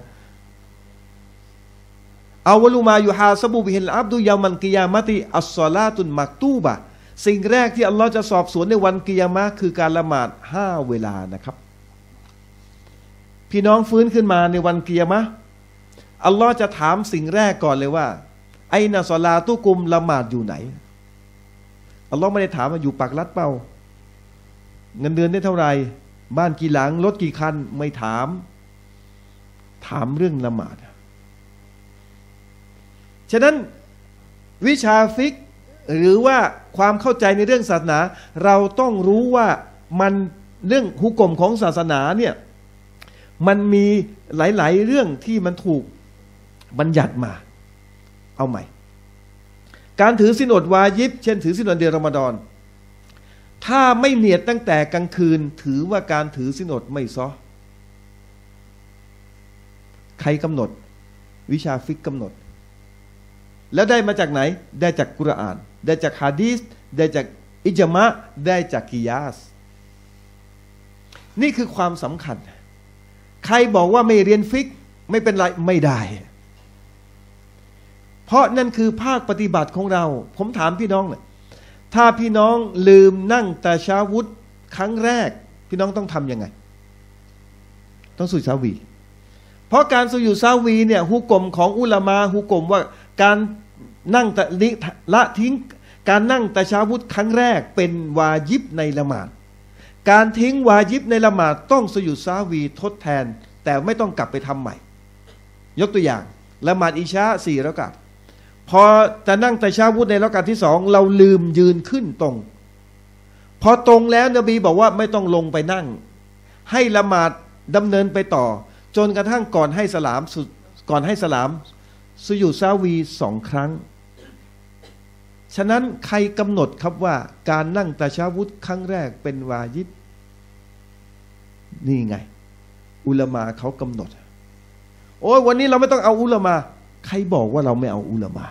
อาวะลุมายุฮาซะบุบิฮิลอับดุยามันกิยามะติอัศศอลาตุนมักตูบะสิ่งแรกที่อัลลอฮ์จะสอบสวนในวันกิยามะห์คือการละหมาด5 เวลานะครับพี่น้องฟื้นขึ้นมาในวันกิยามะห์อัลลอฮ์จะถามสิ่งแรกก่อนเลยว่าไอนะศอลาตุกุมละหมาดอยู่ไหนอัลลอฮ์ไม่ได้ถามว่าอยู่ปักรัดเปล่าเงินเดือนได้เท่าไหร่บ้านกี่หลังรถกี่คันไม่ถามเรื่องละหมาดฉะนั้นวิชาฟิกหรือว่าความเข้าใจในเรื่องศาสนาเราต้องรู้ว่ามันเรื่องฮุกมของศาสนาเนี่ยมันมีหลายๆเรื่องที่มันถูกบัญญัติมาเอาใหม่การถือศีลอดวาญิบเช่นถือศีลอดเดือนรอมฎอนถ้าไม่เนียดตั้งแต่กลางคืนถือว่าการถือศีลอดไม่ซ้อใครกำหนดวิชาฟิกกำหนดแล้วได้มาจากไหนได้จากกุรอานได้จากฮะดีษได้จากอิจมะได้จากกิยาสนี่คือความสำคัญใครบอกว่าไม่เรียนฟิกไม่เป็นไรไม่ได้เพราะนั่นคือภาคปฏิบัติของเราผมถามพี่น้องเนี่ยถ้าพี่น้องลืมนั่งตะชาวุธครั้งแรกพี่น้องต้องทำยังไงต้องสุญญาวีเพราะการสุญญาวีเนี่ยฮุกมของอุลามะฮุกมว่าการนั่งละทิ้งการนั่งตะชาวุธครั้งแรกเป็นวาญิบในละหมาดการทิ้งวาญิบในละหมาดต้องสุญญาวีทดแทนแต่ไม่ต้องกลับไปทำใหม่ยกตัวอย่างละหมาดอิชา4 รอกาตพอจะนั่งตะชาวุธในรอกาตที่2เราลืมยืนขึ้นตรงพอตรงแล้วนบีบอกว่าไม่ต้องลงไปนั่งให้ละหมาดดำเนินไปต่อจนกระทั่งก่อนให้สลามสุญูดซาวี2 ครั้งฉะนั้นใครกำหนดครับว่าการนั่งตะชาวุธครั้งแรกเป็นวาญิบนี่ไงอุลามะเขากำหนดโอ้ยวันนี้เราไม่ต้องเอาอุลามะใครบอกว่าเราไม่เอาอุลามะ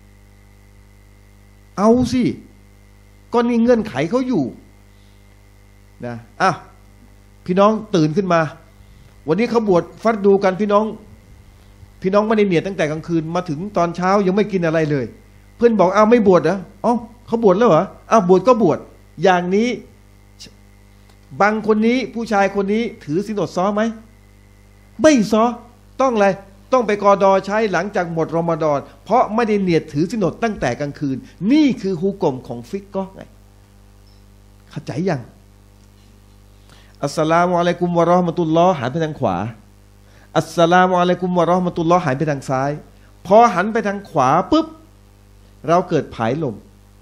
เอาสิก็นี่เงื่อนไขเขาอยู่นะพี่น้องตื่นขึ้นมาวันนี้เขาบวชฟัดดูกันพี่น้องไม่ได้เนียดตั้งแต่กลางคืนมาถึงตอนเช้ายังไม่กินอะไรเลยเพื่อนบอกไม่บวชเหรอเขาบวชแล้วเหรอบวชก็บวชอย่างนี้บางคนนี้ผู้ชายคนนี้ถือศีลอดซ้อไหมไม่ซ้อต้องอะไรต้องไปกอดอใช้หลังจากหมดรอมฎอนเพราะไม่ได้เนียดถือศีลอดตั้งแต่กลางคืนนี่คือฮุกมของฟิกก็ไงเข้าใจยังอัสสลามุอะลัยกุมวะเราะห์มะตุลลอฮ์หันไปทางขวาอัสสลามุอะลัยกุมวะเราะห์มะตุลลอฮ์หันไปทางซ้ายพอหันไปทางขวาปุ๊บเราเกิดผายลม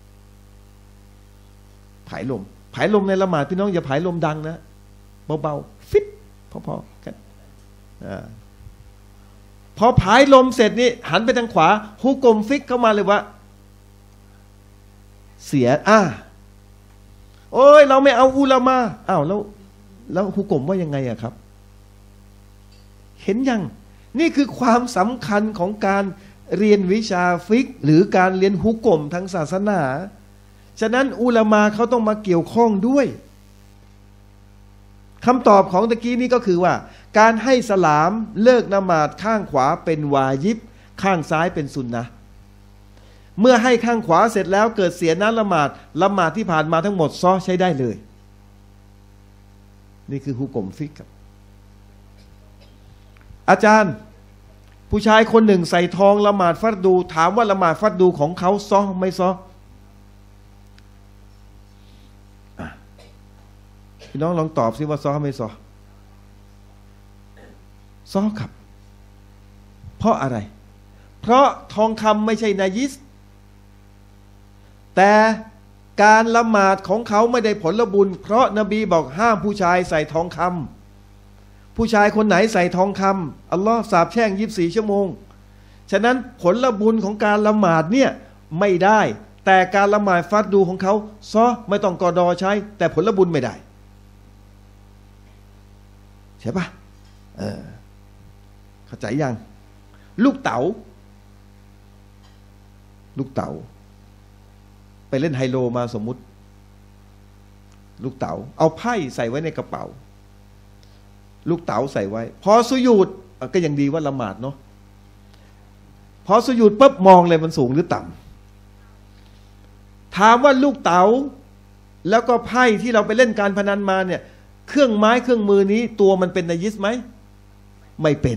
ในละหมาดพี่น้องอย่าผายลมดังนะเบาๆฟิตพอๆกันพอผายลมเสร็จนี่หันไปทางขวาฮุกมฟิกเข้ามาเลยว่าเสียโอ้ยเราไม่เอาอุลามะแล้วฮุกมว่ายังไงอะครับเห็นยังนี่คือความสำคัญของการเรียนวิชาฟิกหรือการเรียนฮุกมทางศาสนาฉะนั้นอุลามะเขาต้องมาเกี่ยวข้องด้วยคำตอบของตะกี้นี้ก็คือว่าการให้สลามเลิกละหมาดข้างขวาเป็นวาญิบข้างซ้ายเป็นซุนนะห์เมื่อให้ข้างขวาเสร็จแล้วเกิดเสียนั้นละหมาดที่ผ่านมาทั้งหมดซ้อใช้ได้เลยนี่คือฮุกมฟิกครับอาจารย์ผู้ชายคนหนึ่งใส่ทองละหมาดฟัดดูถามว่าละหมาดฟัดดูของเขาซ้อไม่ซ้อพี่น้องลองตอบสิว่าซ้อไม่ซ้อครับเพราะอะไรเพราะทองคำไม่ใช่นายิสแต่การละหมาดของเขาไม่ได้ผลบุญเพราะนบีบอกห้ามผู้ชายใส่ทองคำผู้ชายคนไหนใส่ทองคำอัลลอฮ์สาปแช่ง24 ชั่วโมงฉะนั้นผลบุญของการละหมาดเนี่ยไม่ได้แต่การละหมาดฟัดดูของเขาซ้อไม่ต้องกอดอใช้แต่ผลบุญไม่ได้ใช่ปะเข้าใจยังลูกเต๋าไปเล่นไฮโลมาสมมุติลูกเต๋าเอาไพ่ใส่ไว้ในกระเป๋าลูกเต๋าใส่ไว้พอสุญูดก็ยังดีว่าละหมาดเนาะพอสุญูดปุ๊บมองเลยมันสูงหรือต่ำถามว่าลูกเต๋าแล้วก็ไพ่ที่เราไปเล่นการพนันมาเนี่ยเครื่องไม้เครื่องมือนี้ตัวมันเป็นนายิสไหมไม่เป็น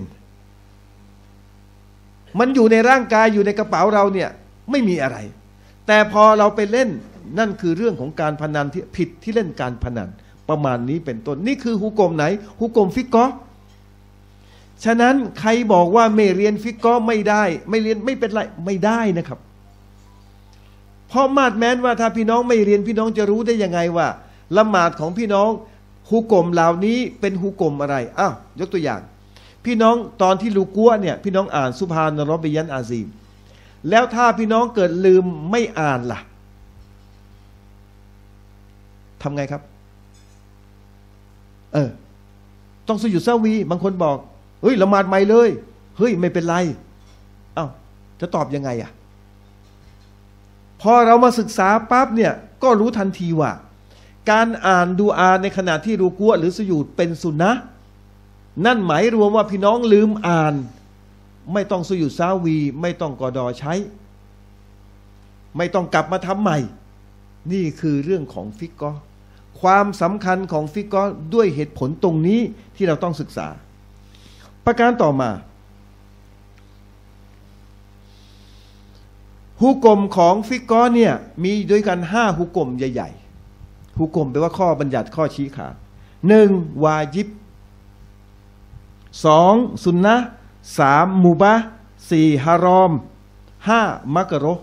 มันอยู่ในร่างกายอยู่ในกระเป๋าเราเนี่ยไม่มีอะไรแต่พอเราไปเล่นนั่นคือเรื่องของการพนันที่ผิดที่เล่นการพนันประมาณนี้เป็นต้นนี่คือฮุกมไหนฮุกมฟิกกอฉะนั้นใครบอกว่าไม่เรียนฟิกกอไม่ได้ไม่เรียนไม่เป็นไรไม่ได้นะครับเพราะมาดแม้นว่าถ้าพี่น้องไม่เรียนพี่น้องจะรู้ได้ยังไงว่าละหมาดของพี่น้องฮุกมเหล่านี้เป็นฮุกมอะไรยกตัวอย่างพี่น้องตอนที่ลูกัวเนี่ยพี่น้องอ่านซุบฮานะร็อบบิยัลอาซีมแล้วถ้าพี่น้องเกิดลืมไม่อ่านล่ะทำไงครับต้องสุญูดซะวีบางคนบอกเฮ้ยละหมาดใหม่เลยเฮ้ยไม่เป็นไรจะตอบยังไงพอเรามาศึกษาปั๊บเนี่ยก็รู้ทันทีว่าการอ่านดูอาในขณะที่รูกัวหรือสุญูดเป็นสุนนะห์นั่นหมายรวมว่าพี่น้องลืมอ่านไม่ต้องสุยุดซาวีไม่ต้องกอดอใช้ไม่ต้องกลับมาทำใหม่นี่คือเรื่องของฟิกกอความสำคัญของฟิกกอด้วยเหตุผลตรงนี้ที่เราต้องศึกษาประการต่อมาฮุกมของฟิกกอเนี่ยมีด้วยกัน5ฮุกมใหญ่ๆฮุกมแปลว่าข้อบัญญัติข้อชี้ขาด1วาญิบ2สุนนะ3มุบะห์4ฮารอม5มักรุฮ์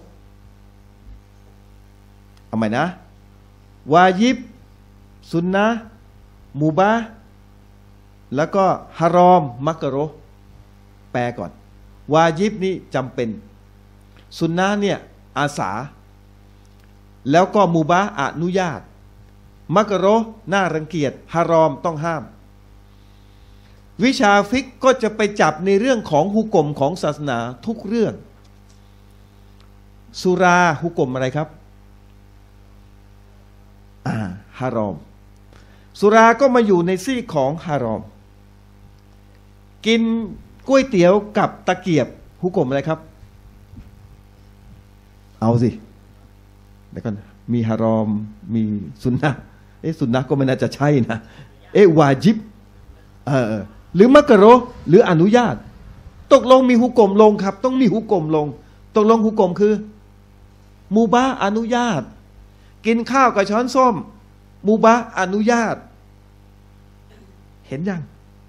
เอาใหม่นะวาญิบสุนนะมุบะห์แล้วก็ฮารอมมักรุฮ์แปลก่อนวาญิบนี่จำเป็นสุนนะเนี่ยอาสาแล้วก็มุบะห์อนุญาตมักรุฮ์น่ารังเกียจฮารอมต้องห้ามวิชาฟิกก็จะไปจับในเรื่องของฮุกมของศาสนาทุกเรื่องสุราฮุกมอะไรครับฮารอมสุราก็มาอยู่ในซี่ของฮารอมกินก๋วยเตี๋ยวกับตะเกียบฮุกมอะไรครับเอาสิเดี๋ยวก่อนมีฮารอมมีสุนนะสุนนะก็ไม่น่าจะใช่นะวาญิบหรือมักรุฮ์หรืออนุญาตตกลงมีฮุกมลงครับต้องมีฮุกมลงตกลงฮุกมคือมูบะห์อนุญาตกินข้าวกับช้อนส้อมมูบะห์อนุญาตเห็นยัง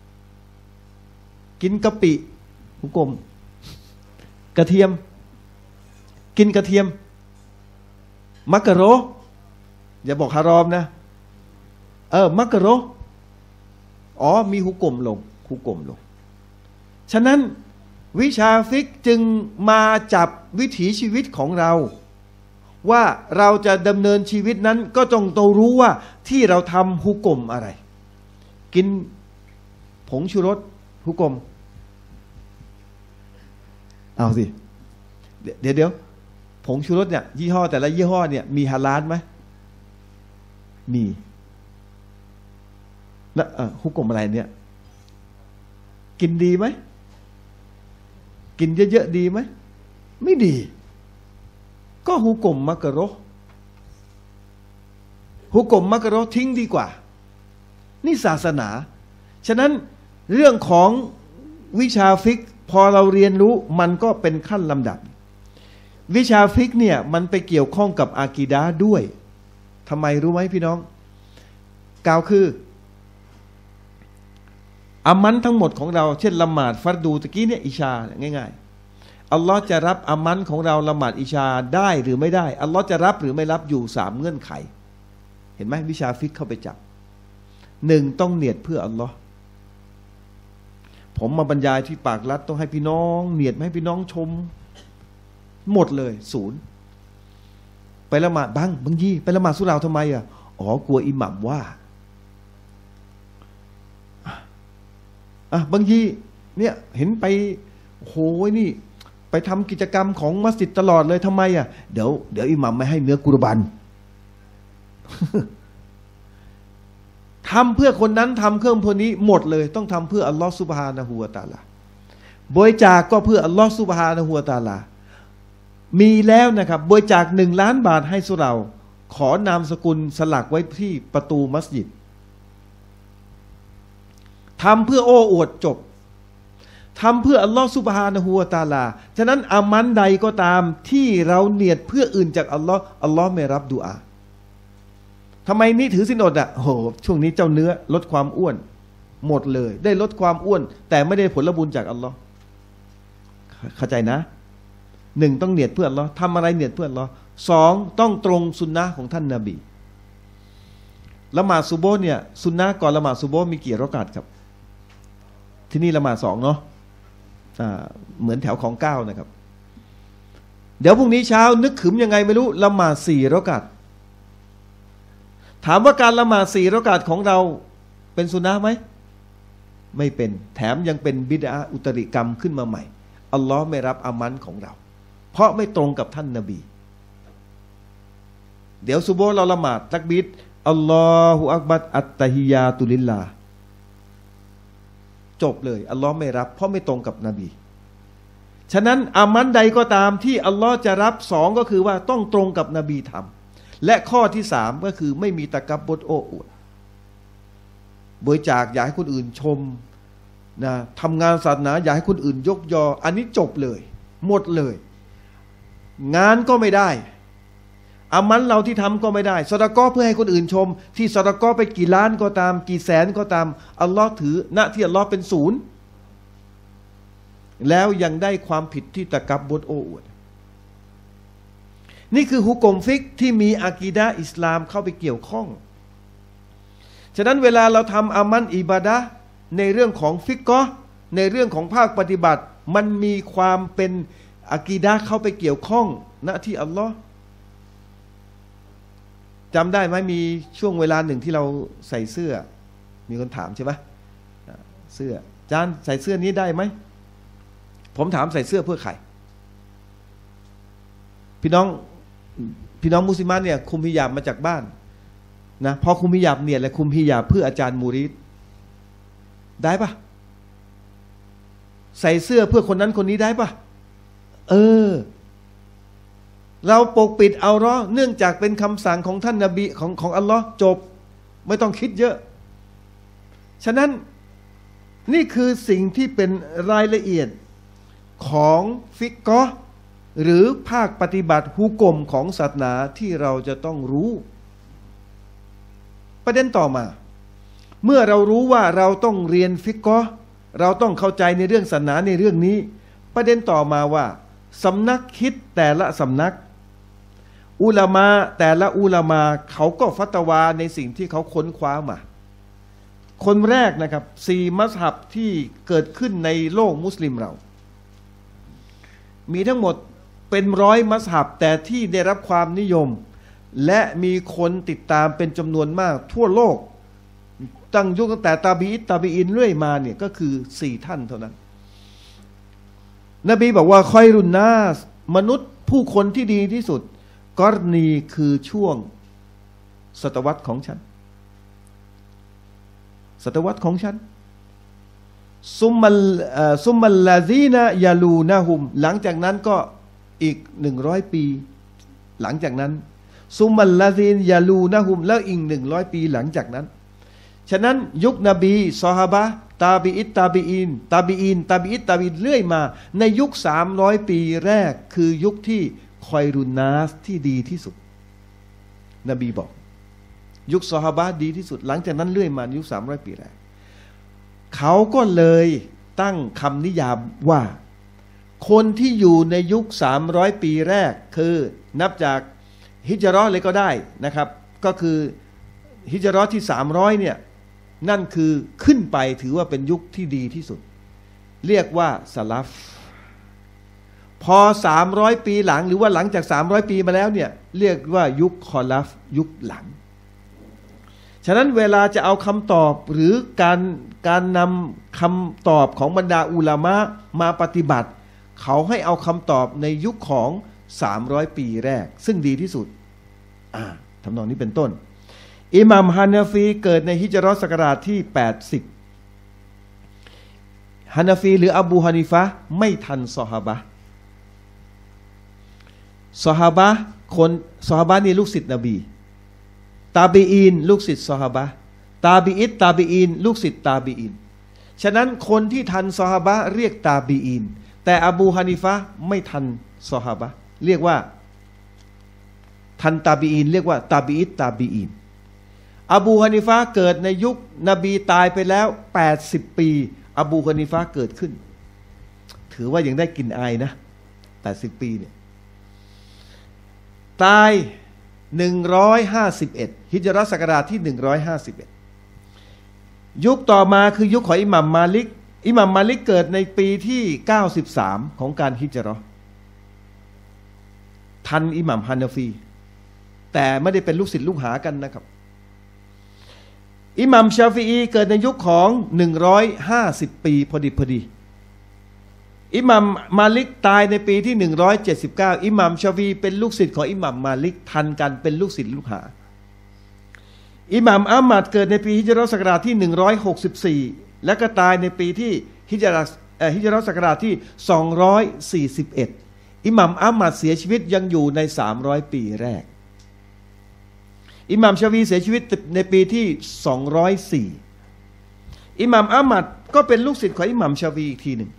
กินกะปิฮุกมกระเทียมกินกระเทียมมักรุฮ์อย่าบอกฮารอมนะมักรุฮ์มีฮุกมลงฉะนั้นวิชาฟิกจึงมาจับวิถีชีวิตของเราว่าเราจะดำเนินชีวิตนั้นก็ต้องรู้ว่าที่เราทำฮุกมอะไรกินผงชูรสฮุกมเอาสิเดี๋ยวผงชูรสเนี่ยยี่ห้อแต่ละยี่ห้อเนี่ยมีฮาลาลไหมมีแล้วฮุกมอะไรเนี่ยกินดีไหมกินเยอะๆดีไหมไม่ดีก็ฮุกมมักรุฮ์ฮุกมมักรุฮ์ทิ้งดีกว่านี่ศาสนาฉะนั้นเรื่องของวิชาฟิกพอเราเรียนรู้มันก็เป็นขั้นลำดับวิชาฟิกเนี่ยมันไปเกี่ยวข้องกับอากีดะห์ด้วยทำไมรู้ไหมพี่น้องกล่าวคืออามันทั้งหมดของเราเช่นละหมาดฟัรดูตะกี้เนี่ยอิชาง่ายๆอัลลอฮ์จะรับอามันของเราละหมาดอิชาได้หรือไม่ได้อัลลอฮ์จะรับหรือไม่รับอยู่3เงื่อนไขเห็นไหมวิชาฟิกเข้าไปจับ1ต้องเนียดเพื่ออัลลอฮ์ผมมาบรรยายที่ปากรัดต้องให้พี่น้องเนียดให้พี่น้องชมหมดเลย0ไปละหมาดบางยี่ไปละหมาดสุเหร่าทำไมกลัวอิหมัมว่าบางทีเนี่ยเห็นไปโหยนี่ไปทำกิจกรรมของมัสยิดตลอดเลยทำไมเดี๋ยวอิหมัมไม่ให้เนื้อกุรบัน ทำเพื่อคนนั้นทำเพื่อคนนี้หมดเลยต้องทำเพื่ออัลลอฮฺซุบฮานะฮูวะตะอาลาบริจาคก็เพื่ออัลลอฮฺซุบฮานะฮูวะตะอาลามีแล้วนะครับบริจาค1 ล้านบาทให้สุเราขอนามสกุลสลักไว้ที่ประตูมัสยิดทำเพื่อโอ้อวดจบทำเพื่ออัลลอฮฺซุบฮานะฮูวะตะอาลาฉะนั้นอามันใดก็ตามที่เราเนียดเพื่ออื่นจากอัลลอฮ์ไม่รับดุอาทำไมนี่ถือศีลอดช่วงนี้เจ้าเนื้อลดความอ้วนหมดเลยได้ลดความอ้วนแต่ไม่ได้ผลบุญจากอัลลอฮ์เข้าใจนะ1ต้องเนียดเพื่ออัลลอฮ์ทำอะไรเนียดเพื่ออัลลอฮ์2ต้องตรงสุนนะของท่านนบีละหมาดซุโบฮ์เนี่ยสุนนะก่อนละหมาดซุโบฮ์มีกี่รอกาตครับที่นี่ละหมาด2เนาะเหมือนแถวของ9นะครับเดี๋ยวพรุ่งนี้เช้านึกขึมยังไงไม่รู้ละหมาด4รอกาตถามว่าการละหมาด4รอกาตของเราเป็นสุนนะไหมไม่เป็นแถมยังเป็นบิดอะห์อุตริกรรมขึ้นมาใหม่อัลลอฮ์ไม่รับอามันของเราเพราะไม่ตรงกับท่านนบีเดี๋ยวซุโบฮ์เราละหมาดตักบีรอัลลอฮุอักบัรอัตตะฮิยาตุลิลลาห์จบเลยอัลลอฮ์ไม่รับเพราะไม่ตรงกับนบีฉะนั้นอามันใดก็ตามที่อัลลอฮ์จะรับสองก็คือว่าต้องตรงกับนบีทำและข้อที่สามก็คือไม่มีตะกับบดโอ้อวดบริจาคอยากให้คนอื่นชมนะทำงานศาสนาอยากให้คนอื่นยกยออันนี้จบเลยหมดเลยงานก็ไม่ได้อามันเราที่ทำก็ไม่ได้ซอดาก้อเพื่อให้คนอื่นชมที่ซอดาก้อไปกี่ล้านก็ตามกี่แสนก็ตามอัลลอฮ์ถือณที่อัลลอฮ์เป็นศูนย์แล้วยังได้ความผิดที่ตะกับบดโอ้อวดนี่คือฮุกมฟิกที่มีอากีดะห์อิสลามเข้าไปเกี่ยวข้องฉะนั้นเวลาเราทำอามันอิบาดะห์ในเรื่องของฟิกกะห์ในเรื่องของภาคปฏิบัติมันมีความเป็นอากีดะห์เข้าไปเกี่ยวข้องณที่อัลลอฮ์จำได้ไหมมีช่วงเวลาหนึ่งที่เราใส่เสื้อมีคนถามใช่ไหมเสื้อจานใส่เสื้อนี้ได้ไหมผมถามใส่เสื้อเพื่อใครพี่น้องมุสลิมเนี่ยคุมฮิญาบมาจากบ้านนะพอคุมฮิญาบเนี่ยแหละคุมฮิญาบเพื่ออาจารย์มูริดได้ปะใส่เสื้อเพื่อคนนั้นคนนี้ได้ปะเราปกปิดเอาเราะห์เนื่องจากเป็นคำสั่งของท่านนบีของอัลลอฮ์จบไม่ต้องคิดเยอะฉะนั้นนี่คือสิ่งที่เป็นรายละเอียดของฟิกกะห์หรือภาคปฏิบัติฮุกมของศาสนาที่เราจะต้องรู้ประเด็นต่อมาเมื่อเรารู้ว่าเราต้องเรียนฟิกกะห์เราต้องเข้าใจในเรื่องศาสนาในเรื่องนี้ประเด็นต่อมาว่าสำนักคิดแต่ละสำนักอุลามะแต่ละอุลามะเขาก็ฟัตวาในสิ่งที่เขาค้นคว้ามาคนแรกนะครับ4มัซฮับที่เกิดขึ้นในโลกมุสลิมเรามีทั้งหมดเป็น100มัซฮับแต่ที่ได้รับความนิยมและมีคนติดตามเป็นจำนวนมากทั่วโลกตั้งยุคตั้งแต่ตาบีอินเรื่อยมาเนี่ยก็คือ4ท่านเท่านั้นนบีบอกว่าคอยรุนนาสมนุษย์ผู้คนที่ดีที่สุดกรณีคือช่วงศตวรรษของฉันศตวรรษของฉันซุมมัลลาซีนะยาลูนะฮุมหลังจากนั้นก็อีก100ปีหลังจากนั้นซุมมัลลาซีนยาลูนะฮุมแล้วอีก100ปีหลังจากนั้นฉะนั้นยุคนบีซอฮาบะห์ตาบีอินเรื่อยมาในยุค300ปีแรกคือยุคที่คอยรุนนาสที่ดีที่สุดนบีบอกยุคซอฮาบะห์ดีที่สุดหลังจากนั้นเรื่อยมายุค300ปีแรกเขาก็เลยตั้งคำนิยามว่าคนที่อยู่ในยุค300ปีแรกคือนับจากฮิจเราะห์เลยก็ได้นะครับก็คือฮิจเราะห์ที่300เนี่ยนั่นคือขึ้นไปถือว่าเป็นยุคที่ดีที่สุดเรียกว่าสลัฟพอ300ปีหลังหรือว่าหลังจาก300ปีมาแล้วเนี่ยเรียกว่ายุคคอลัฟยุคหลังฉะนั้นเวลาจะเอาคำตอบหรือการนำคำตอบของบรรดาอุลามะมาปฏิบัติเขาให้เอาคำตอบในยุคของ300ปีแรกซึ่งดีที่สุดทำนองนี้เป็นต้นอิหม่ามฮานาฟีเกิดในฮิจเราะห์ศักราชที่80ฮานาฟีหรืออบูฮานิฟะห์ไม่ทันซอฮาบะห์ซอฮาบะห์นี่ลูกศิษย์นบีตาบีอีนลูกศิษย์ซอฮาบะห์ตาบีอีนลูกศิษย์ตาบีอีนฉะนั้นคนที่ทันซอฮาบะห์เรียกตาบีอีนแต่อบูฮานิฟะห์ไม่ทันซอฮาบะห์เรียกว่าทันตาบีอีนเรียกว่าตาบีอีนอบูฮานิฟะห์เกิดในยุคนบีตายไปแล้ว80ปีอบูฮานิฟะห์เกิดขึ้นถือว่ายังได้กลิ่นอายนะ80ปีเนี่ยตาย151ฮิจเราะห์ศักราชที่151ยุคต่อมาคือยุคของอิหม่ามมาลิกเกิดในปีที่93ของการฮิจเราะห์ทันอิหม่ามฮานาฟีแต่ไม่ได้เป็นลูกศิษย์ลูกหากันนะครับอิหม่ามชาฟิอีเกิดในยุคของ150ปีพอดีอิหม่ามมาลิกตายในปีที่179อิหม่ามชาฟีเป็นลูกศิษย์ของอิหม่ามมาลิกทันกันเป็นลูกศิษย์ลูกหาอิหม่ามอะห์มัดเกิดในปีฮิจเราะห์ศักราชที่164 และก็ตายในปีที่ฮิจเราะห์ศักราชที่241อิหม่ามอะห์มัดเสียชีวิตยังอยู่ใน300 ปีแรกอิหม่ามชาฟีเสียชีวิตในปีที่204อิหม่ามอะห์มัดก็เป็นลูกศิษย์ของอิหม่ามชาฟีอีกทีหนึ่ง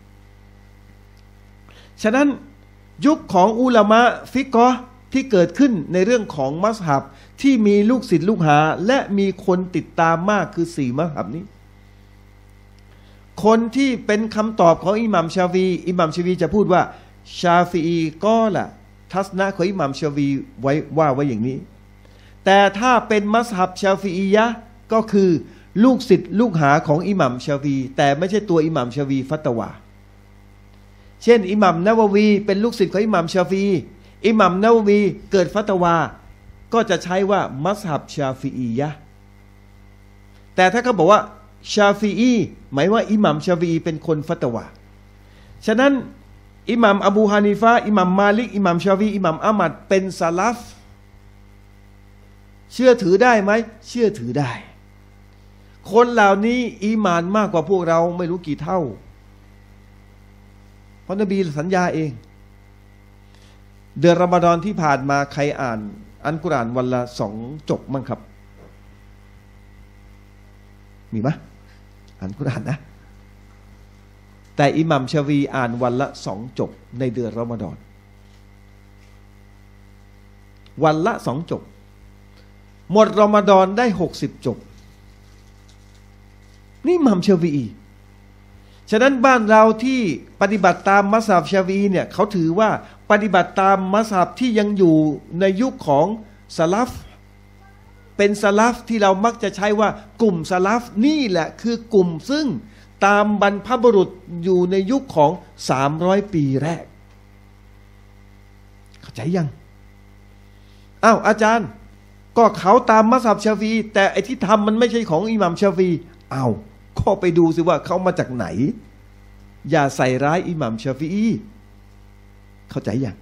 ฉะนั้นยุคของอุลามะฟิกฮ์ที่เกิดขึ้นในเรื่องของมัซฮับที่มีลูกศิษย์ลูกหาและมีคนติดตามมากคือ4มัซฮับนี้คนที่เป็นคำตอบของอิหม่ามชาฟีจะพูดว่าชาฟีอีก็ละทัศนะของอิหม่ามชาฟีไว้อย่างนี้แต่ถ้าเป็นมัซฮับชาฟีอียะห์ก็คือลูกศิษย์ลูกหาของอิหม่ามชาฟีแต่ไม่ใช่ตัวอิหม่ามชาฟีฟัตวาเช่นอิหม่ามนะวะวีเป็นลูกศิษย์ของอิหม่ามชาฟีอิหม่ามนะวะวีเกิดฟัตวาก็จะใช้ว่ามัซฮับชาฟีอียะห์แต่ถ้าเขาบอกว่าชาฟีอีหมายว่าอิหม่ามชาฟีอีเป็นคนฟัตวาฉะนั้นอิหม่ามอบูฮานีฟะอิหม่ามมาลิกอิหม่ามชาฟีอิหม่ามอะห์มัดเป็นซะลัฟเชื่อถือได้ไหมเชื่อถือได้คนเหล่านี้อีหม่านมากกว่าพวกเราไม่รู้กี่เท่าเพราะนบีสัญญาเองเดือนรอมฎอนที่ผ่านมาใครอ่านอัลกุรอานวันละ2 จบมั้งครับมีไหมอ่านกุรอานนะแต่อิหม่ามชาฟีอ่านวันละ2 จบในเดือนรอมฎอนวันละ2 จบหมดรอมฎอนได้60 จบนี่อิหม่ามชาฟีอีฉะนั้นบ้านเราที่ปฏิบัติตามมัซฮับชาฟีอีเนี่ยเขาถือว่าปฏิบัติตามมัซฮับที่ยังอยู่ในยุคของซะลัฟเป็นซะลัฟที่เรามักจะใช้ว่ากลุ่มซะลัฟนี่แหละคือกลุ่มซึ่งตามบรรพบุรุษอยู่ในยุคของ300 ปีแรกเข้าใจยังอ้าวอาจารย์ก็เขาตามมัซฮับชาฟีอีแต่ไอ้ที่ทำมันไม่ใช่ของอิหม่ามชาฟีอีอ้าวก็ไปดูสิว่าเขามาจากไหนอย่าใส่ร้ายอิหม่ามชาฟีอีเข้าใจยัง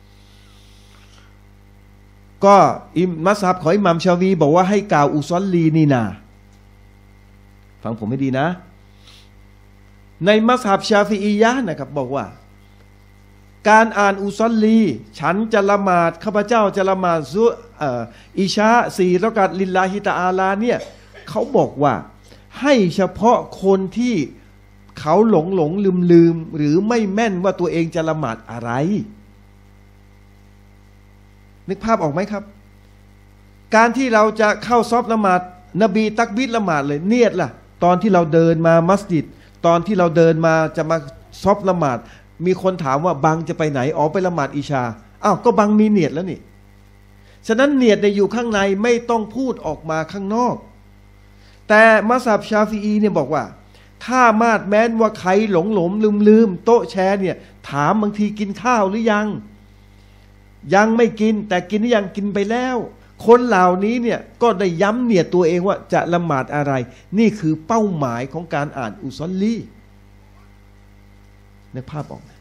ก็มัซฮับของอิหม่ามชาฟีอีบอกว่าให้กล่าวอุซอลลีนีนาฟังผมให้ดีนะในมัซฮับชาฟีอียะห์นะครับบอกว่าการอ่านอุซอลลีฉันจะละหมาดข้าพเจ้าจะละหมาดอิชา4 รอกาตลิลลาฮิตะอาลาเนี่ยเขาบอกว่าให้เฉพาะคนที่เขาหลงลืมหรือไม่แม่นว่าตัวเองจะละหมาดอะไรนึกภาพออกไหมครับการที่เราจะเข้าซอฟละหมาดนบีตักบีรละหมาดเลยเนียดล่ะตอนที่เราเดินมามัสยิดตอนที่เราเดินมาจะมาซอฟละหมาดมีคนถามว่าบังจะไปไหนอ๋อไปละหมาดอิชาอ้าวก็บังมีเนียดแล้วนี่ฉะนั้นเนียดอยู่ข้างในไม่ต้องพูดออกมาข้างนอกแต่มัซฮับชาฟีอีเนี่ยบอกว่าถ้ามาดแม้นว่าใครหลงลืมโต๊ะแชร์เนี่ยถามบางทีกินข้าวหรือยังไม่กินแต่กินหรือยังกินไปแล้วคนเหล่านี้เนี่ยก็ได้ย้ำเนียดตัวเองว่าจะละหมาดอะไรนี่คือเป้าหมายของการอ่านอุซอลลีนึกภาพออกไหม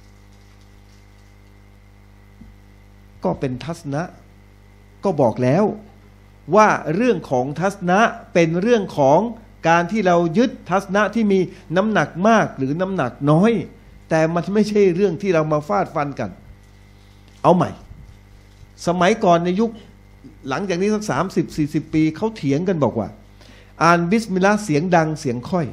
ก็เป็นทัศนะก็บอกแล้วว่าเรื่องของทัศนะเป็นเรื่องของการที่เรายึดทัศนะที่มีน้ำหนักมากหรือน้ำหนักน้อยแต่มันไม่ใช่เรื่องที่เรามาฟาดฟันกันเอาใหม่สมัยก่อนในยุคหลังจากนี้สัก30-40 ปีเขาเถียงกันบอกว่าอ่านบิสมิลลาห์เสียงดังเสียงค่อย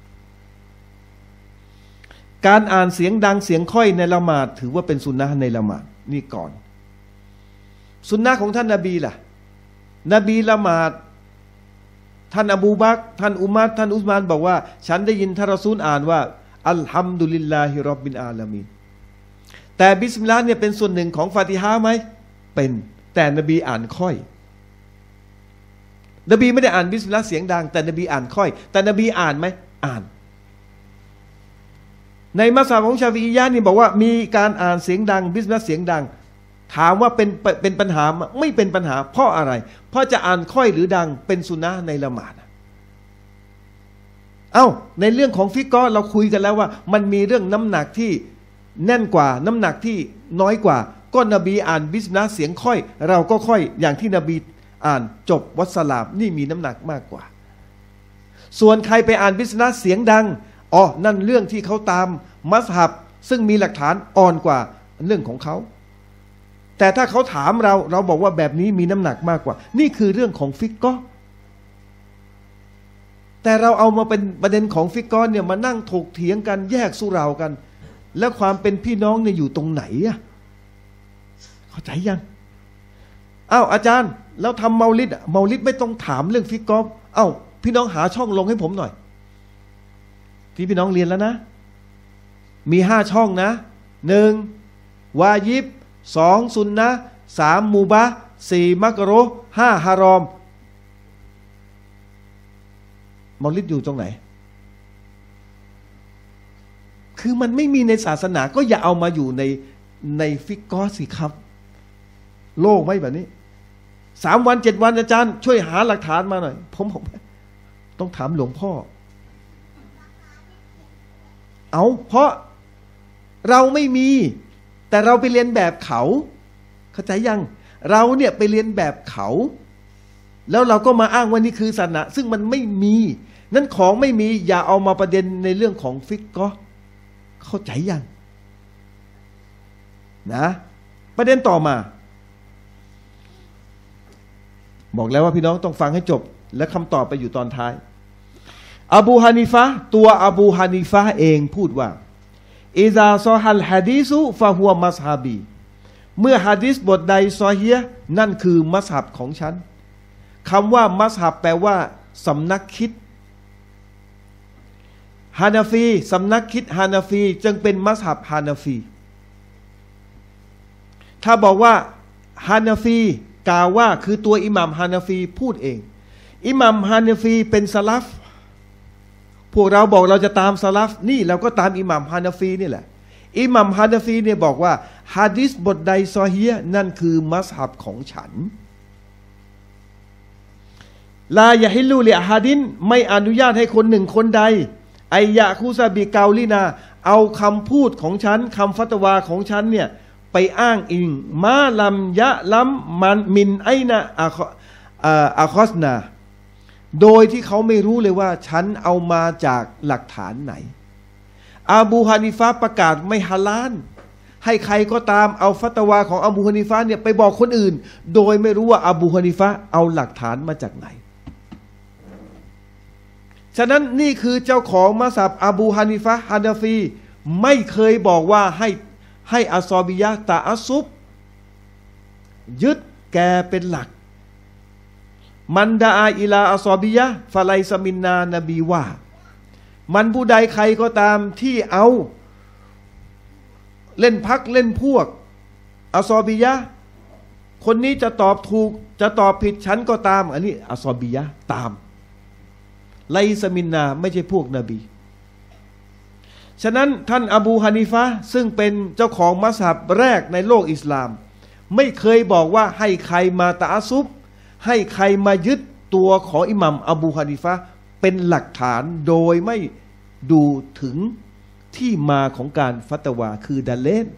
การอ่านเสียงดังเสียงค่อยในละหมาดถือว่าเป็นสุนนะห์ในละหมาดนี่ก่อนสุนนะห์ของท่านนบีล่ะนบีละหมาดท่านอบูบักรท่านอุมัรท่านอุสมานบอกว่าฉันได้ยินท่านรอซูลอ่านว่าอัลฮัมดุลิลลาฮิร็อบบิลอาลามีนแต่บิสมิลลาห์เนี่ยเป็นส่วนหนึ่งของฟาติฮะห์ไหมเป็นแต่นบีอ่านค่อยนบีไม่ได้อ่านบิสมิลลาห์เสียงดังแต่นบีอ่านค่อยแต่นบีอ่านไหมอ่านในมัซฮับของชาฟีอียะห์นี่บอกว่ามีการอ่านเสียงดังบิสมิลลาห์เสียงดังถามว่าเป็นปัญหาไม่เป็นปัญหาเพราะอะไรเพราะจะอ่านค่อยหรือดังเป็นสุนนะห์ในละหมาดในเรื่องของฟิกฮ์เราคุยกันแล้วว่ามันมีเรื่องน้ำหนักที่แน่นกว่าน้ำหนักที่น้อยกว่าก็นบีอ่านบิสมิลลาห์เสียงค่อยเราก็ค่อยอย่างที่นบีอ่านจบวัสสลามนี่มีน้ำหนักมากกว่าส่วนใครไปอ่านบิสนัสเสียงดังอ๋อนั่นเรื่องที่เขาตามมัซฮับซึ่งมีหลักฐานอ่อนกว่าเรื่องของเขาแต่ถ้าเขาถามเราบอกว่าแบบนี้มีน้ำหนักมากกว่านี่คือเรื่องของฟิกกอห์แต่เราเอามาเป็นประเด็นของฟิกกอห์เนี่ยมานั่งถกเถียงกันแยกสุเหร่ากันแล้วความเป็นพี่น้องเนี่ยอยู่ตรงไหนอะเข้าใจยังอ้าวอาจารย์แล้วทำเมาลิดไม่ต้องถามเรื่องฟิกกอห์อ้าวพี่น้องหาช่องลงให้ผมหน่อยที่พี่น้องเรียนแล้วนะมี5ช่องนะ1วาญิบ2ซุนนะห์3มูบะห์4มักรุฮ์5ฮารอมเมาลิดอยู่ตรงไหนคือมันไม่มีในศาสนาก็อย่าเอามาอยู่ในฟิกกอห์สิครับโลกไม่แบบนี้3 วัน7 วันอาจารย์ช่วยหาหลักฐานมาหน่อยผมต้องถามหลวงพ่อเพราะเราไม่มีแต่เราไปเรียนแบบเขาเข้าใจยังเราเนี่ยไปเรียนแบบเขาแล้วเราก็มาอ้างว่านี่คือศาสนาซึ่งมันไม่มีนั่นของไม่มีอย่าเอามาประเด็นในเรื่องของฟิกกอห์เข้าใจยังนะประเด็นต่อมาบอกแล้วว่าพี่น้องต้องฟังให้จบและคำตอบไปอยู่ตอนท้ายอบูฮานิฟะห์ตัวอบูฮานิฟะห์เองพูดว่าอิซาซอฮัลฮะดีซุฟะฮุวะมัซฮะบีเมื่อหะดีษบทใดซอฮีฮ์นั่นคือมัซฮับของฉันคำว่ามัซฮับแปลว่าสำนักคิดฮานาฟีสำนักคิดฮานาฟีจึงเป็นมัซฮับฮานาฟีถ้าบอกว่าฮานาฟีกล่าวว่าคือตัวอิหม่ามฮานาฟีพูดเองอิหม่ามฮานาฟีเป็นซะลัฟพวกเราบอกเราจะตามซะลัฟนี่เราก็ตามอิหม่ามฮานาฟีนี่แหละอิหม่ามฮานาฟีเนี่ยบอกว่าหะดีษบทใดซอฮีฮ์นั่นคือมัซฮับของฉันลายะฮิลลูลิอะฮาดินไม่อนุญาตให้คนหนึ่งคนใดไอยะคูซาบิกาลินาเอาคำพูดของฉันคำฟัตวาของฉันเนี่ยไปอ้างอิงมาลัมยะลัมมันมินไอนะอาคอสนาโดยที่เขาไม่รู้เลยว่าฉันเอามาจากหลักฐานไหนอบูฮานิฟะห์ประกาศไม่ฮาลาลให้ใครก็ตามเอาฟัตวาของอบูฮานิฟะห์เนี่ยไปบอกคนอื่นโดยไม่รู้ว่าอบูฮานิฟะห์เอาหลักฐานมาจากไหนฉะนั้นนี่คือเจ้าของมัซฮับอบูฮานิฟะห์ฮานาฟีไม่เคยบอกว่าให้อัศอบิยะห์ตะอัสซุบยึดแกเป็นหลักมันดาอาอิลาอัศอบิยะห์ฟะไลซะมินนานบีว่ามันผู้ใดใครก็ตามที่เอาเล่นพักเล่นพวกอัศอบิยะห์คนนี้จะตอบถูกจะตอบผิดฉันก็ตามอันนี้อัศอบิยะห์ตามไลซะมินนาไม่ใช่พวกนบีฉะนั้นท่านอบูฮานิฟะห์ซึ่งเป็นเจ้าของมัซฮับแรกในโลกอิสลามไม่เคยบอกว่าให้ใครมาตะอัสซุบให้ใครมายึดตัวของอิหมัมอบูฮานิฟะห์เป็นหลักฐานโดยไม่ดูถึงที่มาของการฟัตวาคือดาเลน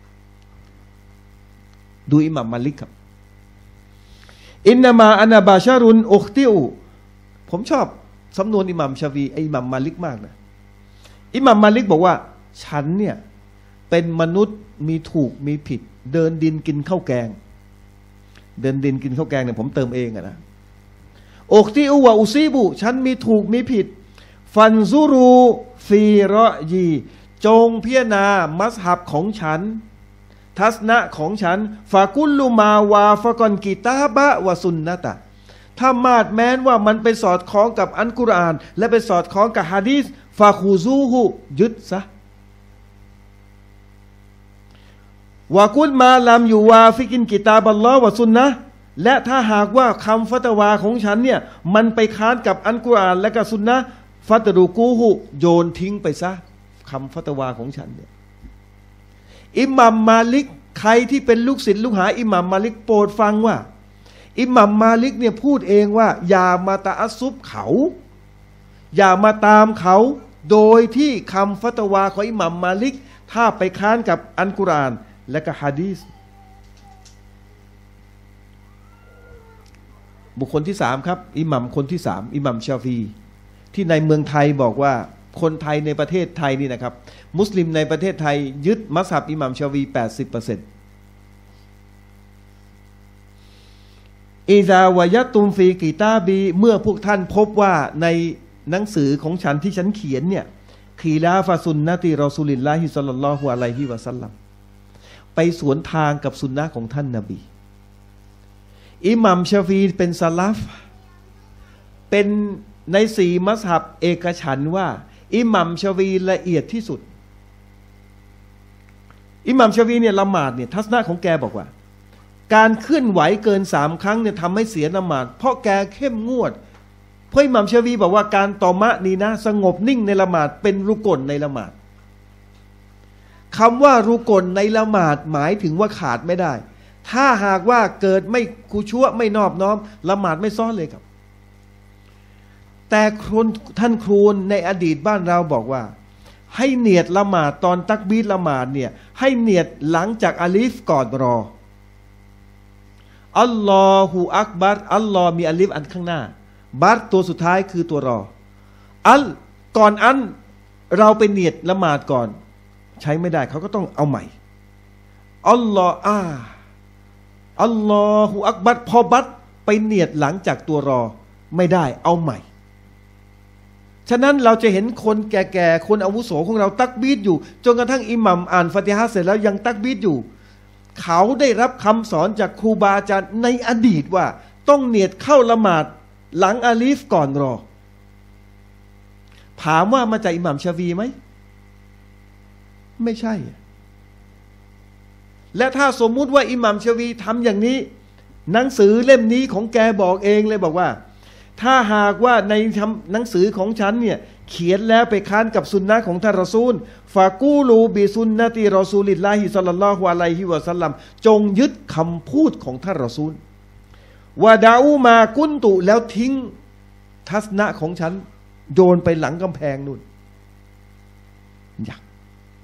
ดูอิหมัมมาลิกครับอินนามาอานาบาชารุนอุคติอุผมชอบสำนวนอิหมัมชาฟีอิหมัมมาลิกมากนะอิหมัมมาลิกบอกว่าฉันเนี่ยเป็นมนุษย์มีถูกมีผิดเดินดินกินข้าวแกงเดินดินกินข้าวแกงเนี่ยผมเติมเองอะนะอกที่อุวะอุซีบุฉันมีถูกมีผิดฟันซูรูฟีรอยีจงพิจารณามัซฮับของฉันทัศนะของฉันฟากุลลูมาวาฟะกอนกิตาบะวะซุนนะตะถ้ามาดแม้นว่ามันไปสอดคล้องกับอัลกุรอานและไปสอดคล้องกับหะดีษฟาคูซูฮุยึดซะวะกุลมาลามอยู่วาฟิกินกิตาบัลลอฮ์วะซุนนะและถ้าหากว่าคำฟัตวาของฉันเนี่ยมันไปค้านกับอัลกุรอานและกับซุนนะฟัตรูกูฮุโยนทิ้งไปซะคำฟัตวาของฉันเนี่ยอิหมัมมาลิกใครที่เป็นลูกศิษย์ลูกหาอิหมัมมาลิกโปรดฟังว่าอิหมัมมาลิกเนี่ยพูดเองว่าอย่ามาตะอัสซุบเขาอย่ามาตามเขาโดยที่คำฟัตวาของอิหมัมมาลิกถ้าไปค้านกับอัลกุรอานและก็หะดีษบุคคลที่3ครับอิหมัมคนที่3อิหมัมชาฟีที่ในเมืองไทยบอกว่าคนไทยในประเทศไทยนี่นะครับมุสลิมในประเทศไทยยึดมัซฮับอิหม่ามชาฟี 80%อิซาวะยะตุมฟีกิตาบีเมื่อพวกท่านพบว่าในหนังสือของฉันที่ฉันเขียนเนี่ยคีลาฟะซุนนะติรอซูลิลลาฮิศ็อลลัลลอฮุอะลัยฮิวะซัลลัมไปสวนทางกับสุนนะของท่านนบีอิหม่ามชาฟีเป็นซะลัฟเป็นใน4มัซฮับเอกฉันท์ว่าอิหม่ามชาฟีละเอียดที่สุดอิหม่ามชาฟีเนี่ยละหมาดเนี่ยทัศนะของแกบอกว่าการเคลื่อนไหวเกิน3 ครั้งเนี่ยทำให้เสียละหมาดเพราะแกเข้มงวดเพราะอิหม่ามชาฟีบอกว่าการตอมะนีนะสงบนิ่งในละหมาดเป็นรุกลในละหมาดคำว่ารุกลในละหมาดหมายถึงว่าขาดไม่ได้ถ้าหากว่าเกิดไม่คุชั่วไม่นอบน้อมละหมาดไม่ซ้อนเลยครับแต่ท่านครูในอดีตบ้านเราบอกว่าให้เนียดละหมาดตอนตักบีรละหมาดเนี่ยให้เนียดหลังจากอาลิฟก่อนรออัลลอฮุอักบัรอัลลอฮ์มีอาลิฟอันข้างหน้าบัรตัวสุดท้ายคือตัวรอก่อนอันเราไปเนียดละหมาดก่อนใช้ไม่ได้เขาก็ต้องเอาใหม่อัลลอฮ์อัลลอฮุอักบัรพอบัรไปเนียดหลังจากตัวรอไม่ได้เอาใหม่ฉะนั้นเราจะเห็นคนแก่ๆคนอาวุโสของเราตักบีรอยู่จนกระทั่งอิหมัมอ่านฟาติฮะห์เสร็จแล้วยังตักบีรอยู่เขาได้รับคำสอนจากครูบาอาจารย์ในอดีตว่าต้องเนียดเข้าละหมาดหลังอาลีฟก่อนรอถามว่ามาจากอิหม่ามชาฟีไหมไม่ใช่และถ้าสมมุติว่าอิหม่ามชาฟีทำอย่างนี้หนังสือเล่มนี้ของแกบอกเองเลยบอกว่าถ้าหากว่าในหนังสือของฉันเนี่ยเขียนแล้วไปค้านกับสุนนะของท่านรอซูลฟากูลูบิซุนนะติรอซูลิลลาฮิศ็อลลัลลอฮุอะลัยฮิวะซัลลัมจงยึดคำพูดของท่านรอซูลวะดาอูมากุนตุแล้วทิ้งทัศนะของฉันโยนไปหลังกำแพงนู่นอยาก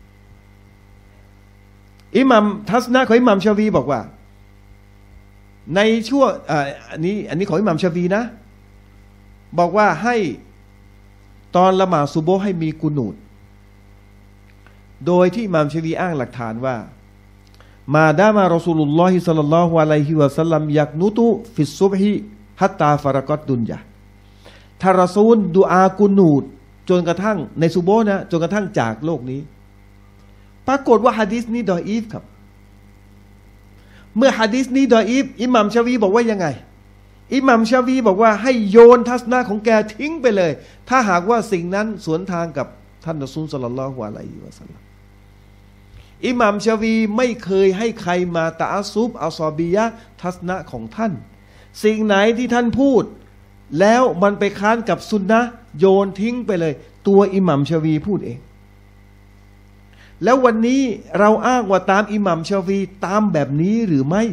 อิหมัมทัศนะของอิหมัมชาฟีบอกว่าในช่วงอันนี้ของอิหมัมชาฟีนะบอกว่าให้ตอนละหมาดซุโบฮ์ให้มีกุนูตโดยที่อิหม่ามชาฟีอ้างหลักฐานว่ามาดามารอซูลุลลอฮิศ็อลลัลลอฮุอะลัยฮิวะซัลลัมยักนุตุฟิสซุบฮิฮัตตาฟารากอตดุนยาท่านรอซูลดุอากุนูตจนกระทั่งในซุโบฮ์นะจนกระทั่งจากโลกนี้ปรากฏว่าหะดีษนี้ดออีฟครับเมื่อหะดีษนี้ดออีฟอิหม่ามชาฟีบอกว่ายังไงอิหม่ามชาฟีบอกว่าให้โยนทัศนะของแกทิ้งไปเลยถ้าหากว่าสิ่งนั้นสวนทางกับท่านรอซูลศ็อลลัลลอฮุอะลัยฮิวะซัลลัมอิหม่ามชาฟีไม่เคยให้ใครมาตะอัสซุบอัศอบียะห์ทัศนะของท่านสิ่งไหนที่ท่านพูดแล้วมันไปค้านกับซุนนะห์โยนทิ้งไปเลยตัวอิหม่ามชาฟีพูดเองแล้ววันนี้เราอ้างว่าตามอิหม่ามชาฟีตามแบบนี้หรือไม่